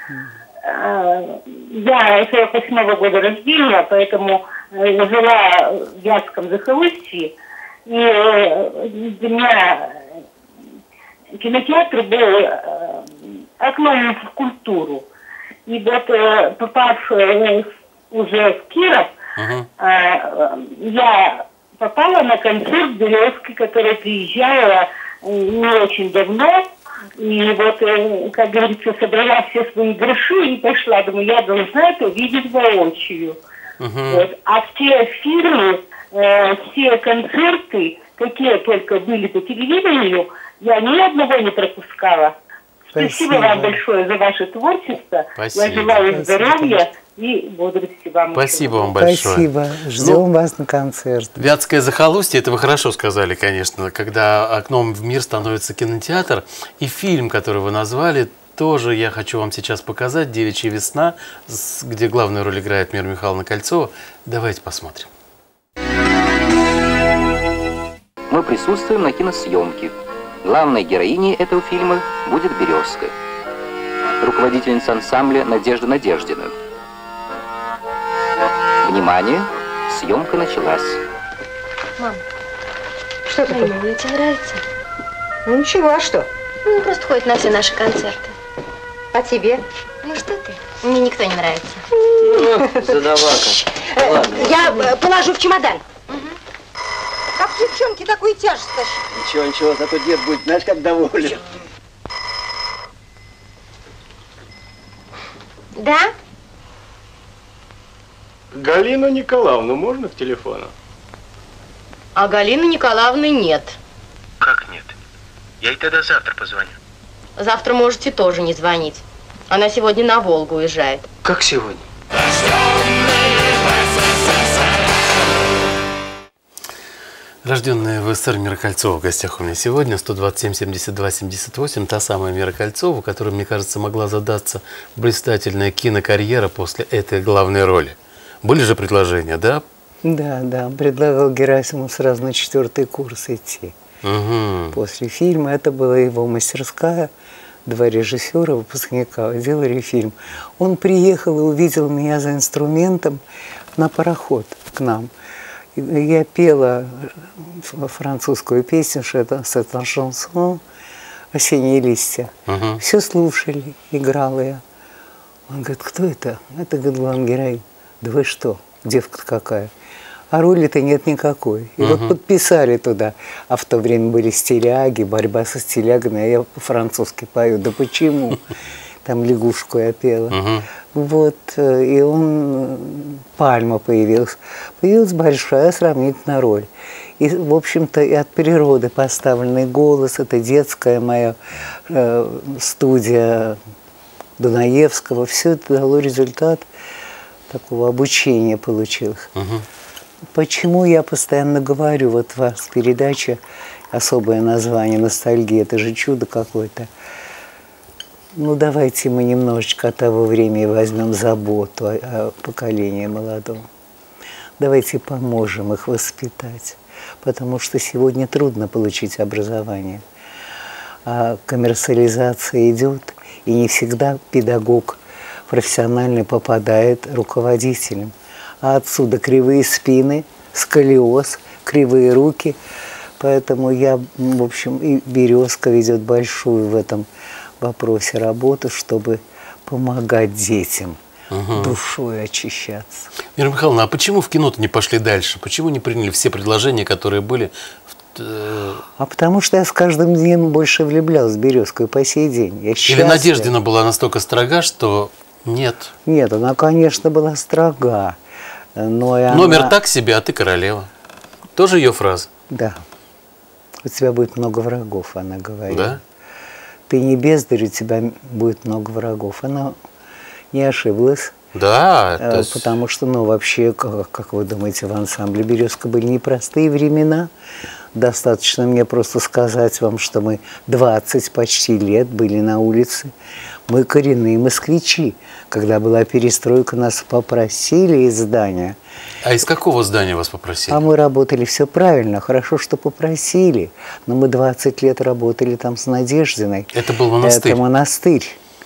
[SPEAKER 6] Э, я сорок восьмого года рождения, поэтому э, жила в Вятском захолустье. И э, для меня кинотеатр был э, окном в культуру. И вот э, попав э, уже в Киров, uh-huh. э, я попала на концерт «Березки», которая приезжала не очень давно. И вот, э, как говорится, собрала все свои гроши и пошла. Думаю, я должна это увидеть воочию. Uh-huh. Вот. А все фильмы, э, все концерты, какие только были по телевидению, я ни одного не пропускала. Спасибо, Спасибо вам большое за ваше творчество. Спасибо. Я желаю здоровья и бодрости вам.
[SPEAKER 1] Спасибо вам большое.
[SPEAKER 2] Спасибо. Ждем ну, вас на концерт.
[SPEAKER 1] Вятское захолустье, это вы хорошо сказали, конечно. Когда окном в мир становится кинотеатр. И фильм, который вы назвали, тоже я хочу вам сейчас показать. «Девичья весна», где главную роль играет Мира Михайловна Кольцова. Давайте посмотрим.
[SPEAKER 7] Мы присутствуем на киносъемке. Главной героиней этого фильма будет Березка, руководительница ансамбля Надежда Надеждина. Внимание, съемка началась.
[SPEAKER 8] Мам, что такое? Мне тебе нравится?
[SPEAKER 9] Ну ничего, а что?
[SPEAKER 8] Ну, просто ходит на все наши концерты.
[SPEAKER 9] А тебе?
[SPEAKER 8] Ну что ты? Мне никто не нравится.
[SPEAKER 10] Ну, задавака.
[SPEAKER 9] Я положу в чемодан. Как девчонки такую тяжесть тащить?
[SPEAKER 10] Ничего, ничего, зато дед будет, знаешь, как доволен.
[SPEAKER 8] Да?
[SPEAKER 11] Галину Николаевну можно к телефону?
[SPEAKER 8] А Галины Николаевны нет.
[SPEAKER 11] Как нет? Я ей тогда завтра позвоню.
[SPEAKER 8] Завтра можете тоже не звонить. Она сегодня на Волгу уезжает.
[SPEAKER 11] Как сегодня?
[SPEAKER 1] Рожденная в СССР Мира Кольцова в гостях у меня сегодня. сто двадцать семь семьдесят два семьдесят восемь. Та самая Мира Кольцова, которая, мне кажется, могла задаться блистательная кинокарьера после этой главной роли. Были же предложения, да?
[SPEAKER 2] Да, да, он предлагал Герасиму сразу на четвертый курс идти.
[SPEAKER 1] Угу.
[SPEAKER 2] После фильма это была его мастерская, два режиссера, выпускника делали фильм. Он приехал и увидел меня за инструментом на пароход к нам. И я пела французскую песню «C'est un chanson», «Осенние листья».
[SPEAKER 1] Угу.
[SPEAKER 2] Все слушали, играла я. Он говорит, кто это? Это, говорит, главный герой. Да вы что, девка-то какая? А роли-то нет никакой. И uh-huh. вот подписали туда. А в то время были стиляги, борьба со стилягами, а я по-французски пою. Да почему? Там лягушку я пела. Uh-huh. Вот, и он, Пальма появилась. Появилась большая сравнительная роль. И, в общем-то, и от природы поставленный голос, это детская моя э, студия Дунаевского, все это дало результат такого обучения получилось. Uh-huh. Почему я постоянно говорю, вот у вас передача, особое название «Ностальгия», это же чудо какое-то. Ну, давайте мы немножечко от того времени возьмем заботу о, о поколении молодом. Давайте поможем их воспитать, потому что сегодня трудно получить образование. А коммерциализация идет, и не всегда педагог профессиональный попадает руководителем. А отсюда кривые спины, сколиоз, кривые руки. Поэтому я, в общем, и «Березка» ведет большую в этом вопросе работу, чтобы помогать детям угу. душой очищаться.
[SPEAKER 1] Мира Михайловна, а почему в кино-то не пошли дальше? Почему не приняли все предложения, которые были?
[SPEAKER 2] А потому что я с каждым днем больше влюблялась в «Березку» и по сей день. Я
[SPEAKER 1] Или Надеждина была настолько строга, что нет?
[SPEAKER 2] Нет, она, конечно, была строга. Но
[SPEAKER 1] Номер
[SPEAKER 2] она...
[SPEAKER 1] так себе, а ты королева. Тоже ее фраза?
[SPEAKER 2] Да. У тебя будет много врагов, она говорит.
[SPEAKER 1] Да?
[SPEAKER 2] Ты не бездарь, у тебя будет много врагов. Она не ошиблась.
[SPEAKER 1] Да. Это...
[SPEAKER 2] Потому что, ну, вообще, как, как вы думаете, в ансамбле «Березка» были непростые времена. Достаточно мне просто сказать вам, что мы двадцать почти лет были на улице. Мы коренные москвичи. Когда была перестройка, нас попросили из здания.
[SPEAKER 1] А из какого здания вас попросили?
[SPEAKER 2] А мы работали все правильно. Хорошо, что попросили. Но мы двадцать лет работали там с Надеждиной.
[SPEAKER 1] Это был монастырь?
[SPEAKER 2] Это монастырь.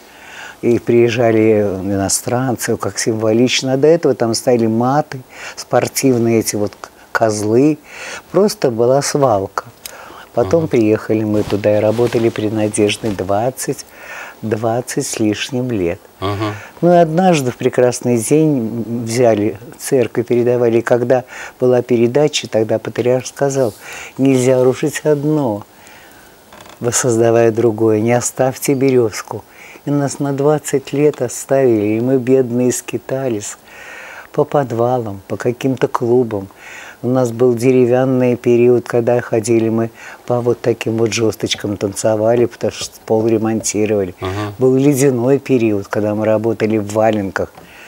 [SPEAKER 2] И приезжали иностранцы, как символично. А до этого там стояли маты, спортивные эти вот козлы. Просто была свалка. Потом uh-huh. приехали мы туда и работали при Надежде двадцать, двадцать с лишним лет. Uh-huh. Ну и однажды в прекрасный день взяли церковь, передавали. И когда была передача, тогда патриарх сказал, нельзя рушить одно, воссоздавая другое. Не оставьте «Березку». И нас на двадцать лет оставили, и мы, бедные, скитались по подвалам, по каким-то клубам. У нас был деревянный период, когда ходили мы по вот таким вот жесточкам, танцевали, потому что пол ремонтировали. Uh-huh. Был ледяной период, когда мы работали в валенках,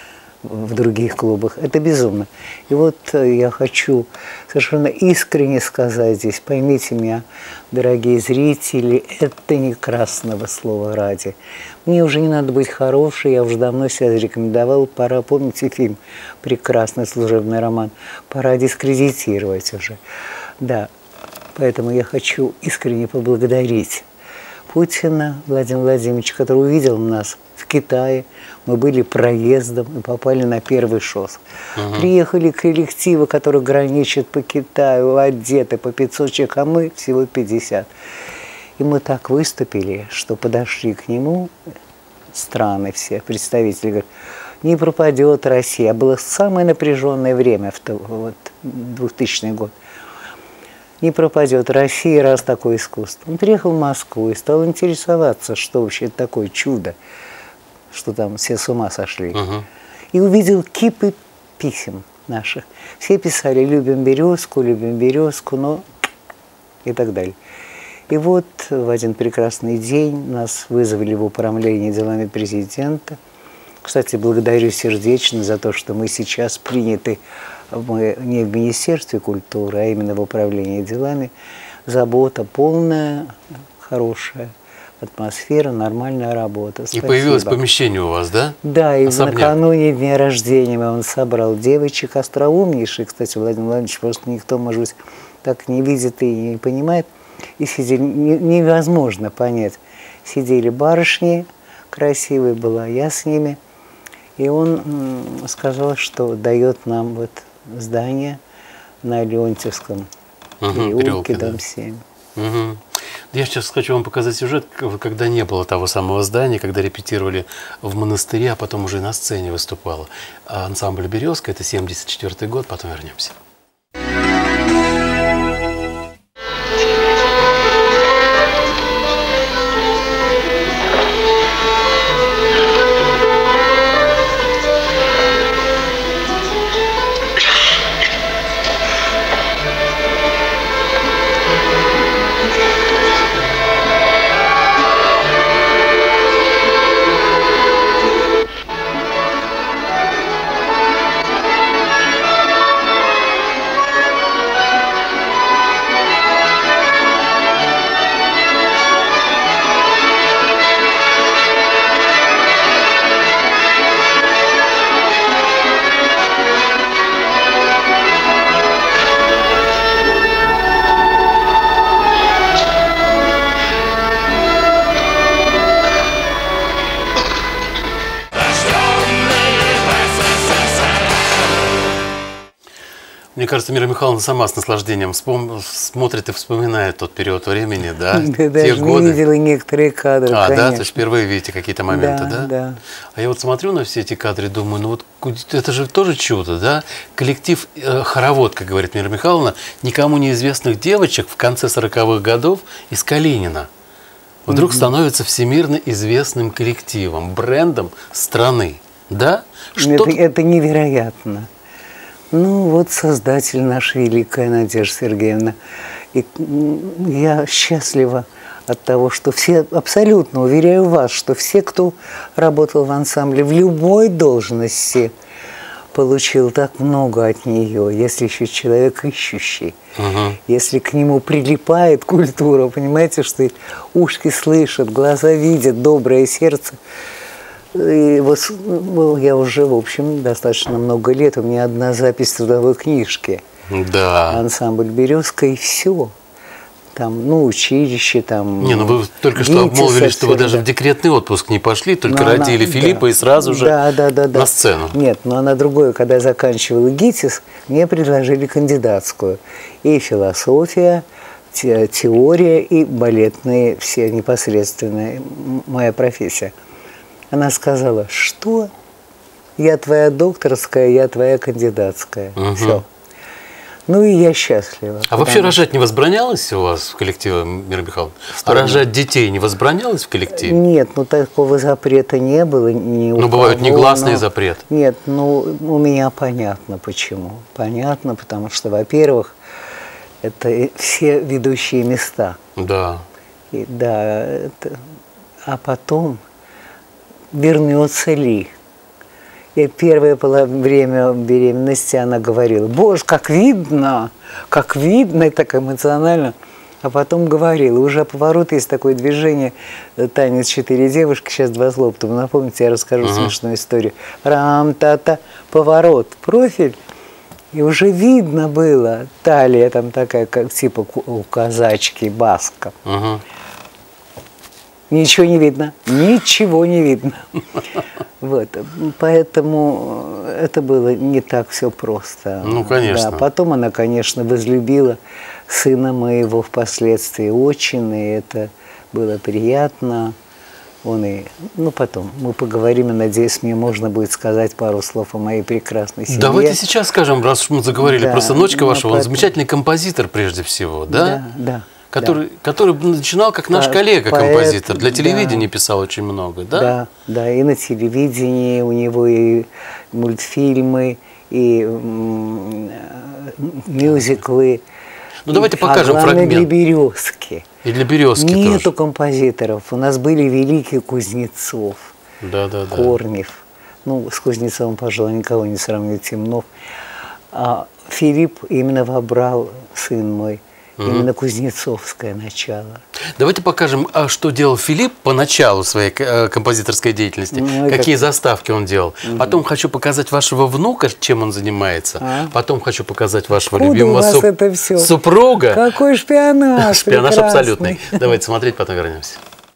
[SPEAKER 2] в других клубах. Это безумно. И вот я хочу совершенно искренне сказать здесь, поймите меня, дорогие зрители, это не красного слова ради. Мне уже не надо быть хорошей, я уже давно себя зарекомендовала, пора, помните фильм «Прекрасный служебный роман», пора дискредитировать уже. Да, поэтому я хочу искренне поблагодарить Путина Владимира Владимировича, который увидел нас в Китае. Мы были проездом и попали на первый ШОС. Uh-huh. Приехали коллективы, которые граничат по Китаю, одеты по пятьсот человек, а мы всего пятьдесят. И мы так выступили, что подошли к нему страны все, представители, говорят, не пропадет Россия. Было самое напряженное время, в вот, двухтысячный год. Не пропадет Россия, раз такое искусство. Он приехал в Москву и стал интересоваться, что вообще такое чудо, что там все с ума сошли. Uh-huh. И увидел кипы писем наших. Все писали «любим Березку, любим Березку», но и так далее. И вот в один прекрасный день нас вызвали в управление делами президента. Кстати, благодарю сердечно за то, что мы сейчас приняты мы не в Министерстве культуры, а именно в управлении делами. Забота полная, хорошая, атмосфера, нормальная работа.
[SPEAKER 1] И
[SPEAKER 2] Спасибо.
[SPEAKER 1] появилось помещение у вас, да?
[SPEAKER 2] Да, и
[SPEAKER 1] Особняк.
[SPEAKER 2] накануне дня рождения он собрал девочек, остроумнейших, кстати, Владимир Владимирович, просто никто, может быть, так не видит и не понимает. И сидели, невозможно понять, сидели барышни, красивая была я с ними, и он сказал, что дает нам вот здание на Леонтьевском
[SPEAKER 1] угу,
[SPEAKER 2] переулке, дом
[SPEAKER 1] да.
[SPEAKER 2] семь.
[SPEAKER 1] Угу. Я сейчас хочу вам показать сюжет, когда не было того самого здания, когда репетировали в монастыре, а потом уже на сцене выступала. А ансамбль «Березка» — это семьдесят четвёртый год, потом вернемся. Мне кажется, Мира Михайловна сама с наслаждением вспом... смотрит и вспоминает тот период времени, да?
[SPEAKER 2] Ты даже не
[SPEAKER 1] годы.
[SPEAKER 2] видела некоторые кадры,
[SPEAKER 1] А,
[SPEAKER 2] конечно.
[SPEAKER 1] да? То есть впервые видите какие-то моменты, да?
[SPEAKER 2] Да, да.
[SPEAKER 1] А я вот смотрю на все эти кадры и думаю, ну вот это же тоже чудо, да? Коллектив э, хоровод, как говорит Мира Михайловна, никому неизвестных девочек в конце сороковых годов из Калинина вдруг mm-hmm. становится всемирно известным коллективом, брендом страны, да?
[SPEAKER 2] Это, это невероятно. Ну, вот создатель наша великая Надежда Сергеевна. И я счастлива от того, что все, абсолютно уверяю вас, что все, кто работал в ансамбле в любой должности, получил так много от нее, если еще человек ищущий. Угу. Если к нему прилипает культура, понимаете, что ушки слышат, глаза видят, доброе сердце. И вот был я уже, в общем, достаточно много лет. У меня одна запись в трудовой книжке.
[SPEAKER 1] Да.
[SPEAKER 2] Ансамбль «Березка» и все. Там, ну, училище, там...
[SPEAKER 1] Не, ну вы только что обмолвились, что вы даже в декретный отпуск не пошли, только но родили она, Филиппа да, и сразу же да, да, да, да. на сцену.
[SPEAKER 2] Нет, но она другое. Когда я заканчивала ГИТИС, мне предложили кандидатскую. И философия, те, теория, и балетные все непосредственные. Моя профессия. Она сказала, что я твоя докторская, я твоя кандидатская. Угу. Все. Ну и я счастлива.
[SPEAKER 1] А вообще рожать не возбранялось у вас в коллективе, Мира Михайловна? А рожать детей не возбранялось в коллективе?
[SPEAKER 2] Нет, ну такого запрета не было. Ни у
[SPEAKER 1] ну, бывают
[SPEAKER 2] кого,
[SPEAKER 1] негласные
[SPEAKER 2] но...
[SPEAKER 1] запреты.
[SPEAKER 2] Нет, ну у меня понятно почему. Понятно, потому что, во-первых, это все ведущие места.
[SPEAKER 1] Да.
[SPEAKER 2] И, да, это... А потом... вернется ли. И первое время беременности она говорила, боже, как видно, как видно, и так эмоционально. А потом говорила, уже поворот есть такое движение, танец «Четыре девушки», сейчас два слова, потом напомните, я расскажу uh-huh. смешную историю. Рам-та-та, поворот, профиль, и уже видно было, талия там такая, как типа у казачки, баска. Uh-huh. Ничего не видно, ничего не видно. Вот. Поэтому это было не так все просто.
[SPEAKER 1] Ну, конечно.
[SPEAKER 2] Да. Потом она, конечно, возлюбила сына моего впоследствии очень, и это было приятно. Он и... Ну, потом мы поговорим, и, надеюсь, мне можно будет сказать пару слов о моей прекрасной семье.
[SPEAKER 1] Давайте сейчас скажем, раз уж мы заговорили да, про сыночка вашего,
[SPEAKER 2] потом...
[SPEAKER 1] он замечательный композитор прежде всего, да?
[SPEAKER 2] Да, да.
[SPEAKER 1] Который, да. который начинал как наш коллега-композитор, для телевидения да. писал очень много, да?
[SPEAKER 2] Да, да, и на телевидении у него и мультфильмы, и мюзиклы.
[SPEAKER 1] Ну давайте покажем
[SPEAKER 2] а
[SPEAKER 1] фрагмент.
[SPEAKER 2] Для «Березки».
[SPEAKER 1] И для «Березки»
[SPEAKER 2] Нету
[SPEAKER 1] тоже.
[SPEAKER 2] композиторов. У нас были великие Кузнецов,
[SPEAKER 1] да, да, да.
[SPEAKER 2] Корнев. Ну, с Кузнецовым, пожалуй, никого не сравнить, Темнов. А Филипп именно вобрал, сын мой, Угу. Именно кузнецовское начало.
[SPEAKER 1] Давайте покажем, что делал Филипп по началу своей композиторской деятельности. Ну, какие как... заставки он делал. Угу. Потом хочу показать вашего внука, чем он занимается. А? Потом хочу показать вашего
[SPEAKER 2] Откуда
[SPEAKER 1] любимого
[SPEAKER 2] у вас
[SPEAKER 1] суп...
[SPEAKER 2] это все?
[SPEAKER 1] супруга.
[SPEAKER 2] Какой шпионаж!
[SPEAKER 1] Шпионаж прекрасный. Абсолютный. Давайте смотреть, потом вернемся.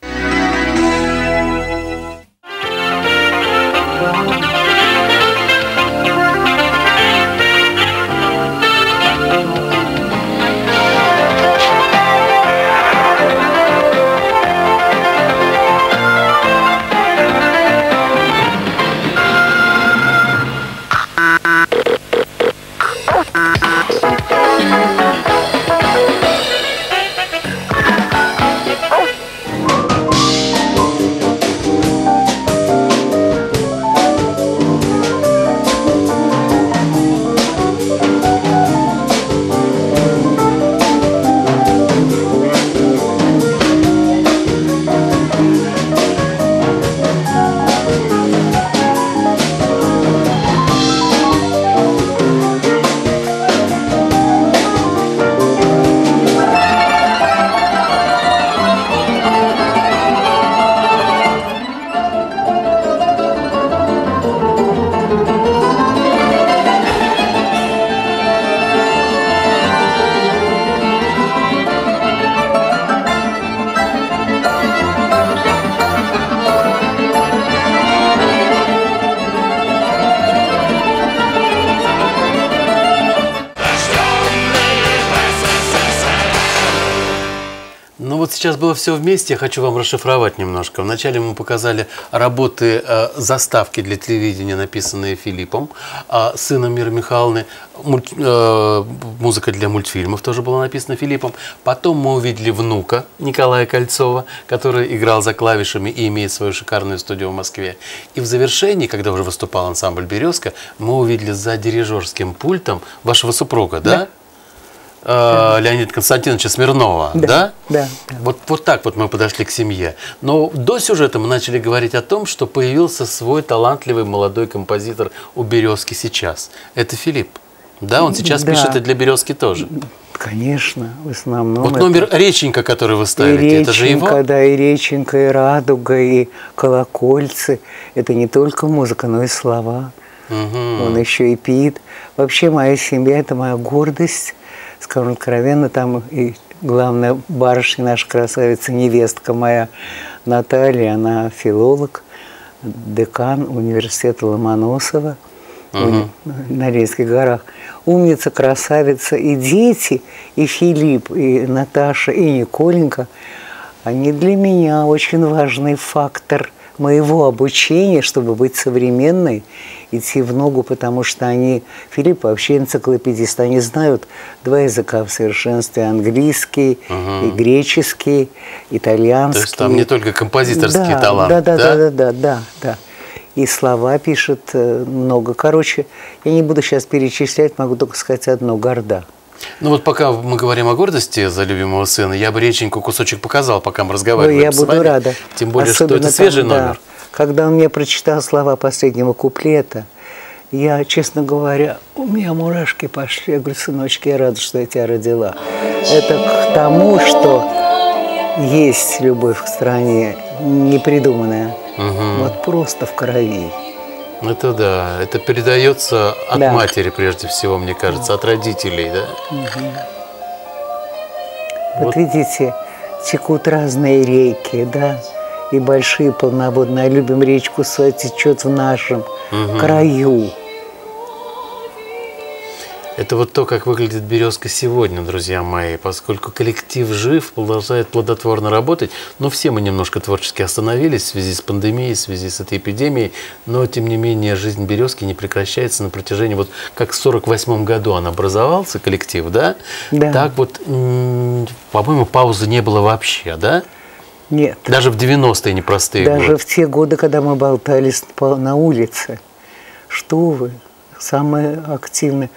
[SPEAKER 1] Сейчас было все вместе, я хочу вам расшифровать немножко. Вначале мы показали работы э, заставки для телевидения, написанные Филиппом, э, сыном Миры Михайловны. Мульт, э, музыка для мультфильмов тоже была написана Филиппом. Потом мы увидели внука Николая Кольцова, который играл за клавишами и имеет свою шикарную студию в Москве. И в завершении, когда уже выступал ансамбль «Березка», мы увидели за дирижерским пультом вашего супруга, да? да? Да. Леонида Константиновича Смирнова, да? Да? Да, да. Вот, вот так вот мы подошли к семье. Но до сюжета мы начали говорить о том, что появился свой талантливый молодой композитор у «Березки» сейчас. Это Филипп. Да, он сейчас да. пишет и для «Березки» тоже.
[SPEAKER 2] Конечно, в основном.
[SPEAKER 1] Вот номер это... «Реченька», который вы ставите, и это же его?
[SPEAKER 2] Да, и «Реченька», и «Радуга», и «Колокольцы». Это не только музыка, но и слова. Угу. Он еще и пит. Вообще моя семья – это моя гордость. Скажу откровенно, там и главная барышня, наша красавица, невестка моя Наталья, она филолог, декан университета Ломоносова uh-huh. на Рейнских горах. Умница, красавица. И дети, и Филипп, и Наташа, и Николенька, они для меня очень важный фактор моего обучения, чтобы быть современной, идти в ногу, потому что они, Филипп вообще энциклопедист, они знают два языка в совершенстве, английский, угу. и греческий, итальянский.
[SPEAKER 1] То есть там не только композиторский
[SPEAKER 2] да,
[SPEAKER 1] талант,
[SPEAKER 2] да?
[SPEAKER 1] Да,
[SPEAKER 2] да, да, да, да, да. И слова пишет много. Короче, я не буду сейчас перечислять, могу только сказать одно – горда.
[SPEAKER 1] Ну вот пока мы говорим о гордости за любимого сына, я бы «Реченьку» кусочек показал, пока мы разговариваем
[SPEAKER 2] Ой, я
[SPEAKER 1] с
[SPEAKER 2] буду
[SPEAKER 1] вами.
[SPEAKER 2] рада.
[SPEAKER 1] Тем более,
[SPEAKER 2] особенно
[SPEAKER 1] что это свежий
[SPEAKER 2] там,
[SPEAKER 1] номер.
[SPEAKER 2] Да. Когда он мне прочитал слова последнего куплета, я, честно говоря, у меня мурашки пошли. Я говорю, сыночки, я рада, что я тебя родила. Это к тому, что есть любовь к стране непридуманная. Угу. Вот просто в крови.
[SPEAKER 1] Это да, это передается от да. матери прежде всего, мне кажется, от родителей, да?
[SPEAKER 2] Угу. Вот. вот видите, текут разные реки, да, и большие полноводные. Любим речку свою, течет в нашем угу. краю.
[SPEAKER 1] Это вот то, как выглядит «Березка» сегодня, друзья мои, поскольку коллектив жив, продолжает плодотворно работать, но все мы немножко творчески остановились в связи с пандемией, в связи с этой эпидемией, но тем не менее жизнь «Березки» не прекращается на протяжении, вот как в сорок восьмом году он образовался, коллектив, да? Да. Так вот, по-моему, паузы не было вообще, да?
[SPEAKER 2] Нет.
[SPEAKER 1] Даже в девяностые непростые
[SPEAKER 2] Даже
[SPEAKER 1] годы.
[SPEAKER 2] в те годы, когда мы болтались на улице. Что вы, самые активные.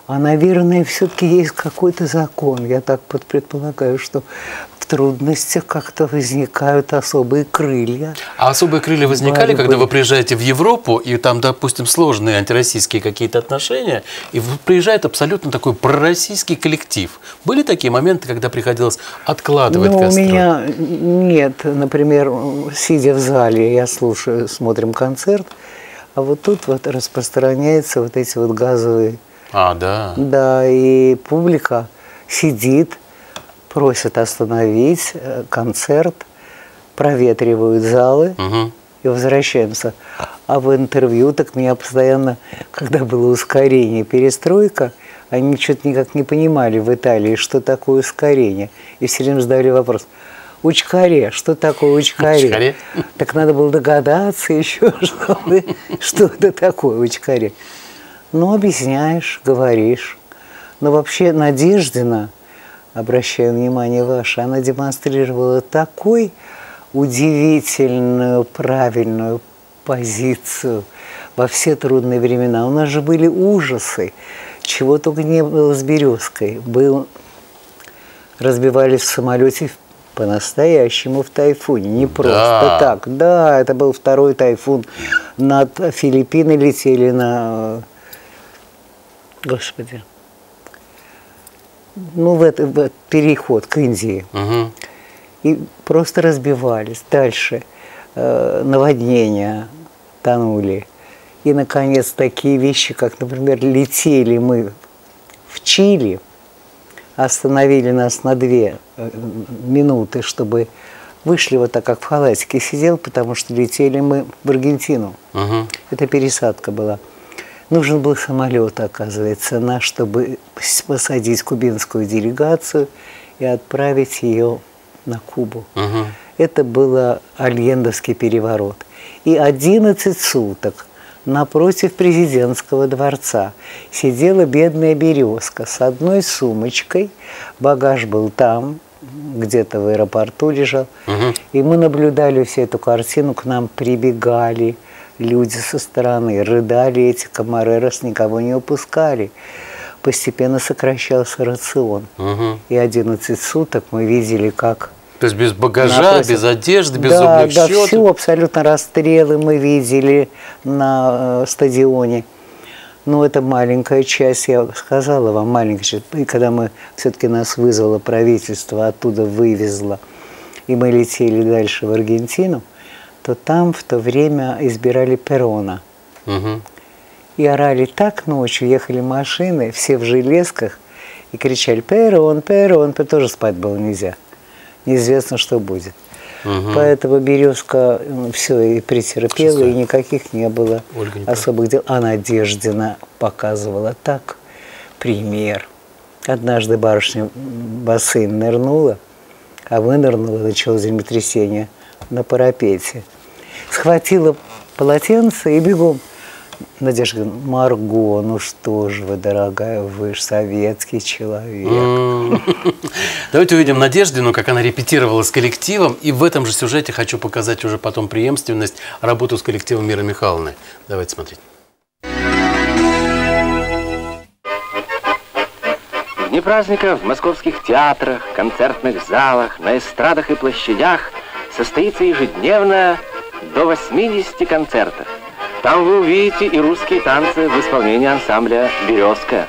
[SPEAKER 2] А, наверное, все-таки есть какой-то закон. Я так предполагаю, что в трудностях как-то возникают особые крылья.
[SPEAKER 1] А особые крылья возникали,
[SPEAKER 2] борьбы.
[SPEAKER 1] Когда вы приезжаете в Европу, и там, допустим, сложные антироссийские какие-то отношения, и приезжает абсолютно такой пророссийский коллектив. Были такие моменты, когда приходилось откладывать
[SPEAKER 2] Ну,
[SPEAKER 1] гастроли?
[SPEAKER 2] у меня нет. Например, сидя в зале, я слушаю, смотрим концерт, а вот тут вот распространяются вот эти вот газовые.
[SPEAKER 1] А, да.
[SPEAKER 2] Да, и публика сидит, просит остановить концерт, проветривают залы,
[SPEAKER 1] угу.
[SPEAKER 2] и возвращаемся. А в интервью так меня постоянно, когда было ускорение, перестройка, они что-то никак не понимали в Италии, что такое ускорение. И все время задавали вопрос: Учкаре, что такое Учкаре?
[SPEAKER 1] Учкаре?
[SPEAKER 2] Так надо было догадаться еще, что, что это такое Учкаре. Ну, объясняешь, говоришь. Но вообще Надеждина, обращаю внимание ваше, она демонстрировала такой удивительную, правильную позицию во все трудные времена. У нас же были ужасы, чего только не было с «Березкой». Был, разбивались в самолете по-настоящему в тайфуне, не просто
[SPEAKER 1] Да.
[SPEAKER 2] так. Да, это был второй тайфун. Над Филиппины летели на... Господи. Ну, в этот, в этот переход к Индии.
[SPEAKER 1] Угу.
[SPEAKER 2] И просто разбивались. Дальше э, наводнения тонули. И, наконец, такие вещи, как, например, летели мы в Чили, остановили нас на две э, минуты, чтобы вышли вот так, как в халатике сидел, потому что летели мы в Аргентину.
[SPEAKER 1] Угу.
[SPEAKER 2] Это пересадка была. Нужен был самолет, оказывается, наш, чтобы посадить кубинскую делегацию и отправить ее на Кубу.
[SPEAKER 1] Угу.
[SPEAKER 2] Это был Альендовский переворот. И одиннадцать суток напротив президентского дворца сидела бедная Березка с одной сумочкой. Багаж был там, где-то в аэропорту лежал.
[SPEAKER 1] Угу.
[SPEAKER 2] И мы наблюдали всю эту картину, к нам прибегали люди со стороны, рыдали эти камарерос, никого не упускали. Постепенно сокращался рацион.
[SPEAKER 1] Угу.
[SPEAKER 2] И одиннадцать суток мы видели, как...
[SPEAKER 1] То есть без багажа,
[SPEAKER 2] напротив...
[SPEAKER 1] без одежды, без
[SPEAKER 2] да,
[SPEAKER 1] зубных
[SPEAKER 2] да,
[SPEAKER 1] щеток?
[SPEAKER 2] все, абсолютно расстрелы мы видели на э, стадионе. Ну, это маленькая часть, я сказала вам, маленькая часть. И когда мы, все-таки нас вызвало правительство, оттуда вывезло, и мы летели дальше в Аргентину, то там в то время избирали Перона.
[SPEAKER 1] Угу.
[SPEAKER 2] И орали так ночью, ехали машины, все в железках, и кричали «Перон, Перон», тоже спать было нельзя. Неизвестно, что будет.
[SPEAKER 1] Угу.
[SPEAKER 2] Поэтому Березка ну, все и претерпела,
[SPEAKER 1] Шестая.
[SPEAKER 2] и никаких не было
[SPEAKER 1] Ольга не
[SPEAKER 2] особых дел. А Надеждина показывала так пример. Однажды барышня в бассейн нырнула, а вынырнула, началось землетрясение на парапете. Схватила полотенце и бегом. Надежда говорит: Марго, ну что же вы, дорогая, вы же советский человек.
[SPEAKER 1] Давайте увидим Надеждину, как она репетировала с коллективом. И в этом же сюжете хочу показать уже потом преемственность, работу с коллективом Миры Михайловны. Давайте смотреть.
[SPEAKER 7] В дни праздника в московских театрах, концертных залах, на эстрадах и площадях состоится ежедневно до восьмидесяти концертов. Там вы увидите и русские танцы в исполнении ансамбля «Березка».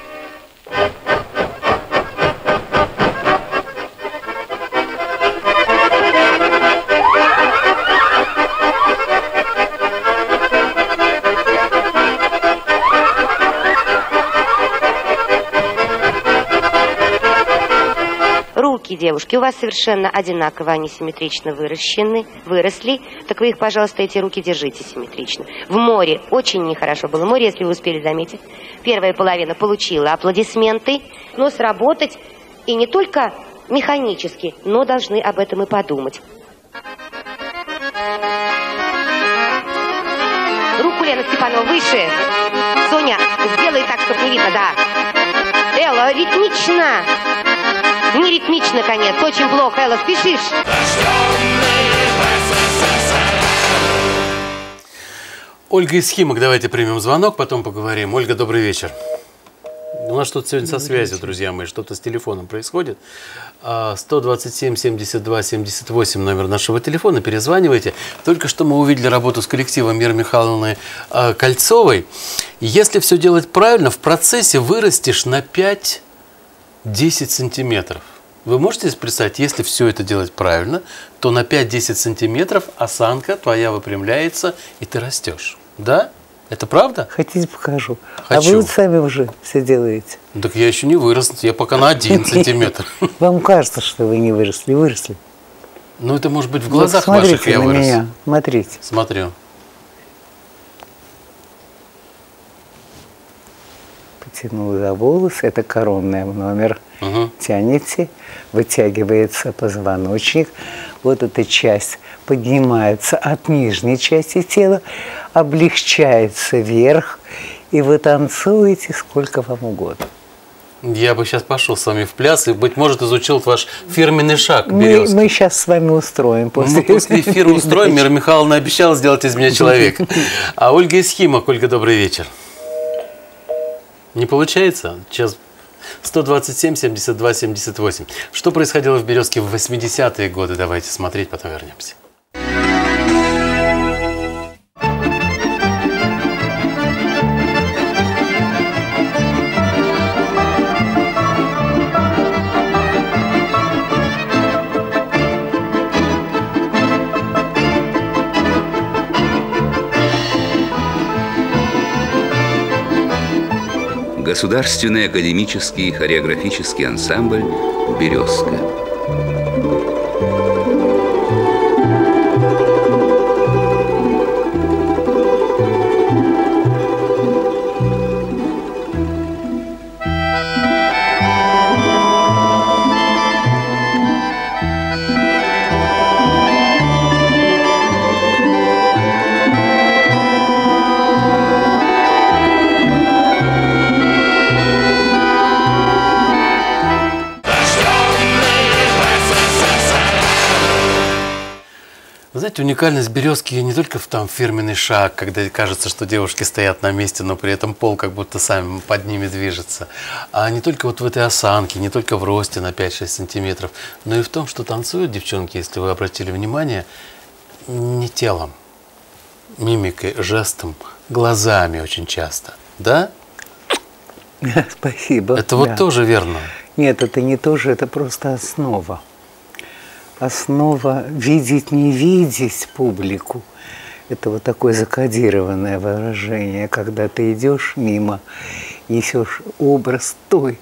[SPEAKER 12] Руки, девушки, у вас совершенно одинаково, они симметрично выращены, выросли. Так вы их, пожалуйста, эти руки держите симметрично. В море очень нехорошо было. Море, если вы успели заметить, первая половина получила аплодисменты, но сработать и не только механически, но должны об этом и подумать. Руку, Лена Степанова, выше. Соня, сделай так, чтобы не видно, да. Элла, ритмично. Не ритмично, конец. Очень плохо, Элла, спешишь.
[SPEAKER 1] Ольга из Химок, давайте примем звонок, потом поговорим. Ольга, добрый вечер. У нас тут сегодня со связью, друзья мои, что-то с телефоном происходит. сто двадцать семь семьдесят два семьдесят восемь номер нашего телефона, перезванивайте. Только что мы увидели работу с коллективом Миры Михайловны э, Кольцовой. Если все делать правильно, в процессе вырастешь на пять-десять сантиметров. Вы можете себе представить, если все это делать правильно, то на пять-десять сантиметров осанка твоя выпрямляется, и ты растешь. Да? Это правда?
[SPEAKER 2] Хотите, покажу.
[SPEAKER 1] Хочу.
[SPEAKER 2] А вы вот сами уже все делаете.
[SPEAKER 1] Так я еще не вырос, я пока на один сантиметр.
[SPEAKER 2] Вам кажется, что вы не выросли, выросли.
[SPEAKER 1] Ну, это может быть в глазах ваших я вырос.
[SPEAKER 2] Меня. Смотрите.
[SPEAKER 1] Смотрю.
[SPEAKER 2] Потянул за волосы, это коронный номер.
[SPEAKER 1] Угу.
[SPEAKER 2] Тянете, вытягивается позвоночник. Вот эта часть поднимается от нижней части тела, облегчается вверх, и вы танцуете сколько вам угодно.
[SPEAKER 1] Я бы сейчас пошел с вами в пляс и, быть может, изучил ваш фирменный шаг
[SPEAKER 2] мы, мы сейчас с вами устроим. После,
[SPEAKER 1] мы после эфира устроим. Мира Михайловна обещала сделать из меня человека. А Ольга из Химок. Ольга, добрый вечер. Не получается? Сейчас сто двадцать семь семьдесят два семьдесят восемь. Что происходило в Березке в восьмидесятые годы? Давайте смотреть, потом вернемся.
[SPEAKER 13] Государственный академический хореографический ансамбль «Березка».
[SPEAKER 1] Знаете, уникальность Березки не только в там фирменный шаг, когда кажется, что девушки стоят на месте, но при этом пол как будто сам под ними движется, а не только вот в этой осанке, не только в росте на пять-шесть сантиметров, но и в том, что танцуют девчонки, если вы обратили внимание, не телом, мимикой, жестом, глазами очень часто. Да?
[SPEAKER 2] Спасибо.
[SPEAKER 1] Это вот
[SPEAKER 2] да.
[SPEAKER 1] тоже верно.
[SPEAKER 2] Нет, это не тоже, это просто основа. Основа видеть, не видеть публику. Это вот такое закодированное выражение, когда ты идешь мимо, несешь образ той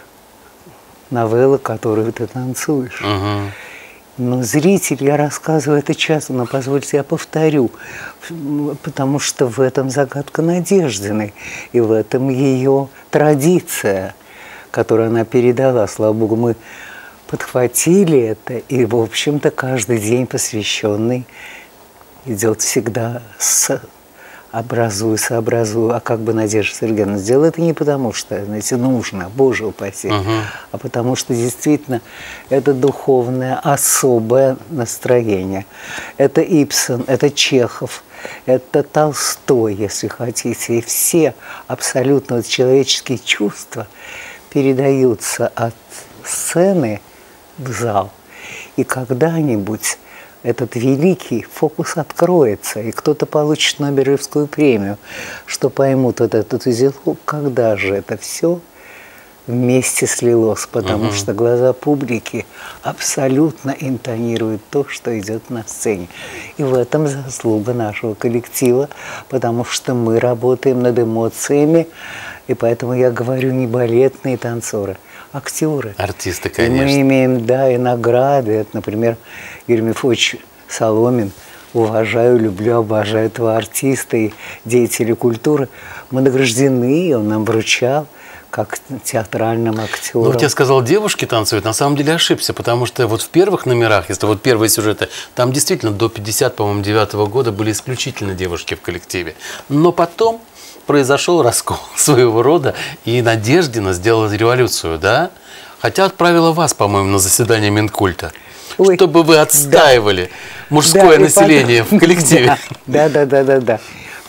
[SPEAKER 2] новеллы, которую ты танцуешь.
[SPEAKER 1] Угу.
[SPEAKER 2] Но зритель, я рассказываю это часто, но позвольте, я повторю, потому что в этом загадка Надеждиной, и в этом ее традиция, которую она передала. Слава Богу, мы подхватили это, и, в общем-то, каждый день посвященный идет всегда с образую, сообразую. А как бы Надежда Сергеевна сделала это не потому, что, знаете, нужно, Боже упаси, uh-huh. а потому что действительно это духовное особое настроение. Это Ибсен, это Чехов, это Толстой, если хотите, и все абсолютно вот человеческие чувства передаются от сцены в зал, и когда-нибудь этот великий фокус откроется, и кто-то получит Нобелевскую премию, что поймут вот этот узелок, когда же это все вместе слилось, потому угу. что глаза публики абсолютно интонируют то, что идет на сцене. И в этом заслуга нашего коллектива, потому что мы работаем над эмоциями, и поэтому я говорю не балетные танцоры, актеры.
[SPEAKER 1] Артисты, конечно.
[SPEAKER 2] И мы имеем, да, и награды. Это, например, Юрий Мефодьевич Соломин. Уважаю, люблю, обожаю этого артиста и деятеля культуры. Мы награждены, и он нам вручал как театральным актерам.
[SPEAKER 1] Ну, вот я сказал, девушки танцуют, на самом деле ошибся, потому что вот в первых номерах, если вот первые сюжеты, там действительно до пятьдесят, по-моему, девятого года были исключительно девушки в коллективе. Но потом произошел раскол своего рода, и Надеждина сделала революцию, да? Хотя отправила вас, по-моему, на заседание Минкульта, Ой, чтобы вы отстаивали да, мужское да, население потом, в коллективе.
[SPEAKER 2] Да, да, да, да, да.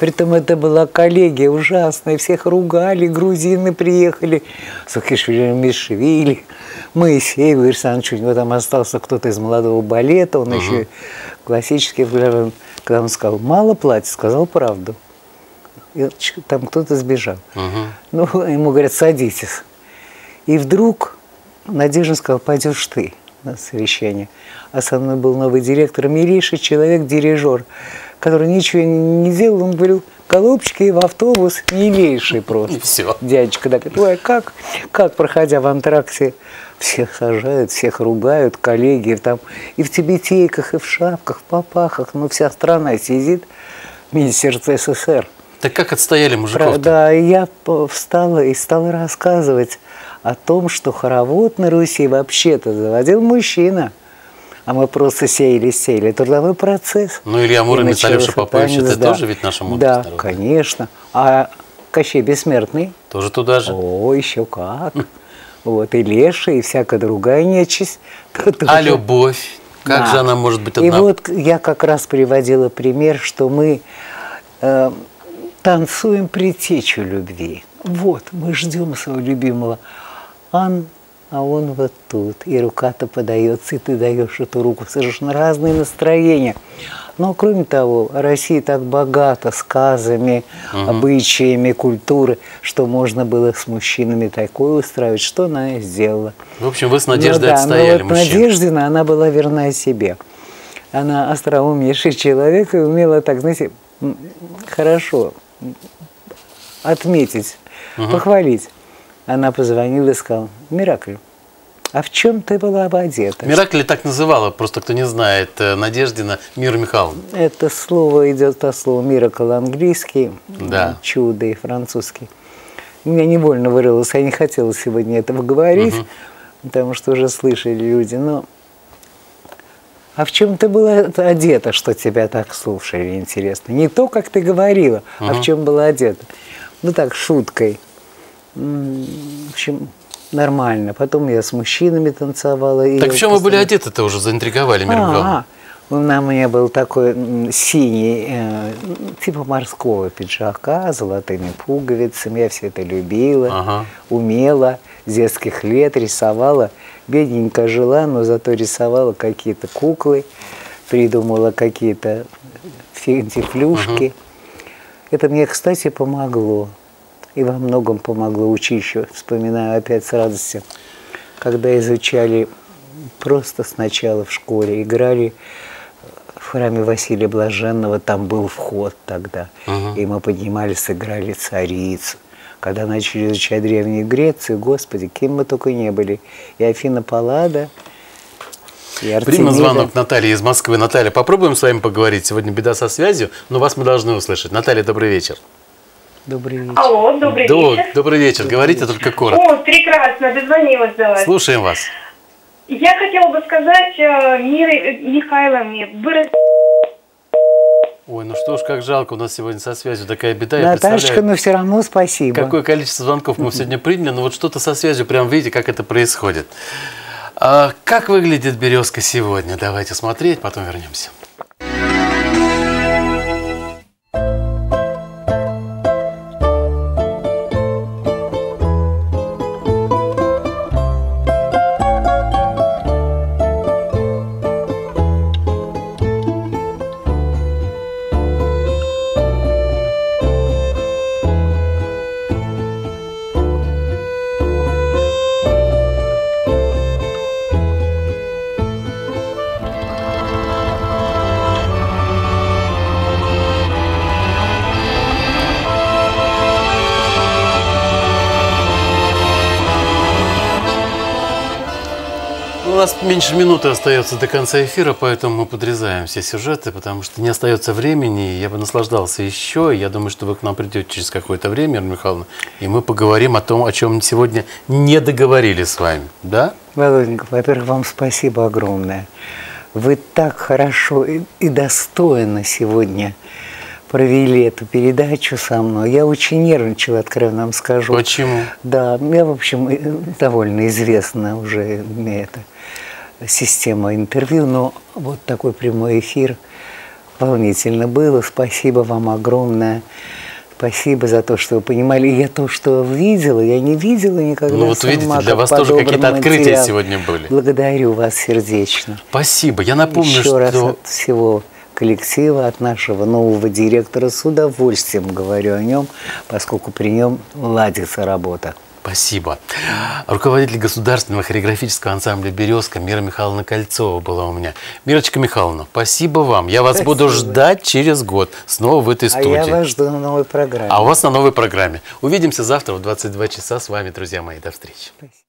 [SPEAKER 2] Притом это была коллегия ужасная, всех ругали, грузины приехали, Саакашвили, Мишвили, Моисей, говорит, Саныч, у него там остался кто-то из молодого балета, он uh-huh. еще классический, когда он сказал, мало платит, сказал правду. И там кто-то сбежал. Uh-huh. Ну, ему говорят, садитесь. И вдруг Надежда сказала, пойдешь ты на совещание. А со мной был новый директор, милейший человек, дирижер, который ничего не делал, он говорил, голубчики, в автобус, милейший просто.
[SPEAKER 1] Все.
[SPEAKER 2] Дядечка так говорит, ой, как, как, проходя в антракте, всех сажают, всех ругают, коллеги, там, и в тибетейках, и в шапках, в попахах, ну, вся страна сидит, Министерство СССР.
[SPEAKER 1] Так как отстояли мужиков-то?
[SPEAKER 2] Да, и я встала и стала рассказывать о том, что хоровод на Руси вообще-то заводил мужчина. А мы просто сеяли-сеяли. Трудовой процесс.
[SPEAKER 1] Ну, Илья Муромец, Алеша Попович, это да. тоже ведь наша мудрость
[SPEAKER 2] Да,
[SPEAKER 1] народная?
[SPEAKER 2] конечно. А Кощей Бессмертный?
[SPEAKER 1] Тоже туда же?
[SPEAKER 2] О, еще как. Вот, и Леша, и всякая другая нечисть.
[SPEAKER 1] А любовь? Как же она может быть одна?
[SPEAKER 2] И вот я как раз приводила пример, что мы танцуем предтечу любви. Вот, мы ждем своего любимого. Ан, а он вот тут. И рука-то подается, и ты даешь эту руку. Совершенно разные настроения. Но, кроме того, Россия так богата сказами, угу. обычаями, культурой, что можно было с мужчинами такое устраивать, что она и сделала.
[SPEAKER 1] В общем, вы с Надеждой
[SPEAKER 2] ну, да,
[SPEAKER 1] отстояли
[SPEAKER 2] но вот
[SPEAKER 1] мужчин.
[SPEAKER 2] Надеждина, она была верна себе. Она остроумнейший человек и умела так, знаете, хорошо отметить, угу. похвалить. Она позвонила и сказала, Миракль, а в чем ты была бы одета?
[SPEAKER 1] Миракль так называла, просто кто не знает, Надеждина Мира Михайловна.
[SPEAKER 2] Это слово идет от слова миракл английский, да. чудо и французский. Меня невольно вырвалось, я не хотела сегодня этого говорить, угу. потому что уже слышали люди, но... А в чем ты была одета, что тебя так слушали, интересно? Не то, как ты говорила, угу. а в чем была одета. Ну так, шуткой. В общем, нормально. Потом я с мужчинами танцевала. И
[SPEAKER 1] так в чем вы были одеты-то уже, заинтриговали, Мира Михайловна?
[SPEAKER 2] У меня был такой синий, э, типа морского пиджака, с золотыми пуговицами. Я все это любила, ага. умела, с детских лет рисовала. Бедненько жила, но зато рисовала какие-то куклы, придумала какие-то финтифлюшки. Ага. Это мне, кстати, помогло. И во многом помогло учиться. Вспоминаю опять с радостью, когда изучали просто сначала в школе, играли в храме Василия Блаженного, там был вход тогда. Uh-huh. И мы поднимались, играли царицу. Когда начали изучать Древнюю Грецию, господи, кем мы только не были. И Афина Паллада, и Артемида.
[SPEAKER 1] Примем звонок Натальи из Москвы. Наталья, попробуем с вами поговорить. Сегодня беда со связью, но вас мы должны услышать. Наталья, добрый вечер.
[SPEAKER 2] Добрый вечер.
[SPEAKER 14] Алло, добрый
[SPEAKER 1] До,
[SPEAKER 14] вечер.
[SPEAKER 1] Добрый вечер. Говорите только коротко.
[SPEAKER 14] О, прекрасно, дозвонилась до вас.
[SPEAKER 1] Слушаем вас.
[SPEAKER 14] Я хотела бы сказать Мире Михайловне, вы...
[SPEAKER 1] Ой, ну что ж, как жалко, у нас сегодня со связью такая беда.
[SPEAKER 2] Наташечка, но все равно спасибо.
[SPEAKER 1] Какое количество звонков мы сегодня приняли, но вот что-то со связью, прям видите, как это происходит. А как выглядит «Березка» сегодня? Давайте смотреть, потом вернемся. У нас меньше минуты остается до конца эфира, поэтому мы подрезаем все сюжеты, потому что не остается времени, и я бы наслаждался еще. Я думаю, что вы к нам придете через какое-то время, Мира Михайловна, и мы поговорим о том, о чем сегодня не договорились с вами, да?
[SPEAKER 2] Володенька, во-первых, вам спасибо огромное. Вы так хорошо и, и достойно сегодня провели эту передачу со мной. Я очень нервничала, откровенно вам скажу.
[SPEAKER 1] Почему?
[SPEAKER 2] Да, я, в общем, довольно известна уже мне эта система интервью, но вот такой прямой эфир волнительно было. Спасибо вам огромное. Спасибо за то, что вы понимали. Я то, что видела, я не видела никогда.
[SPEAKER 1] Ну вот
[SPEAKER 2] сама,
[SPEAKER 1] видите, для вас тоже какие-то открытия материал. сегодня были.
[SPEAKER 2] Благодарю вас сердечно.
[SPEAKER 1] Спасибо. Я напомню,
[SPEAKER 2] Еще
[SPEAKER 1] что...
[SPEAKER 2] раз от всего коллектива, от нашего нового директора с удовольствием говорю о нем, поскольку при нем ладится работа.
[SPEAKER 1] Спасибо. Руководитель государственного хореографического ансамбля «Березка» Мира Михайловна Кольцова была у меня. Мирочка Михайловна, спасибо вам. Я вас спасибо. буду ждать через год снова в этой студии.
[SPEAKER 2] А я вас жду на новой программе.
[SPEAKER 1] А у вас на новой программе. Увидимся завтра в двадцать два часа. С вами, друзья мои. До встречи. Спасибо.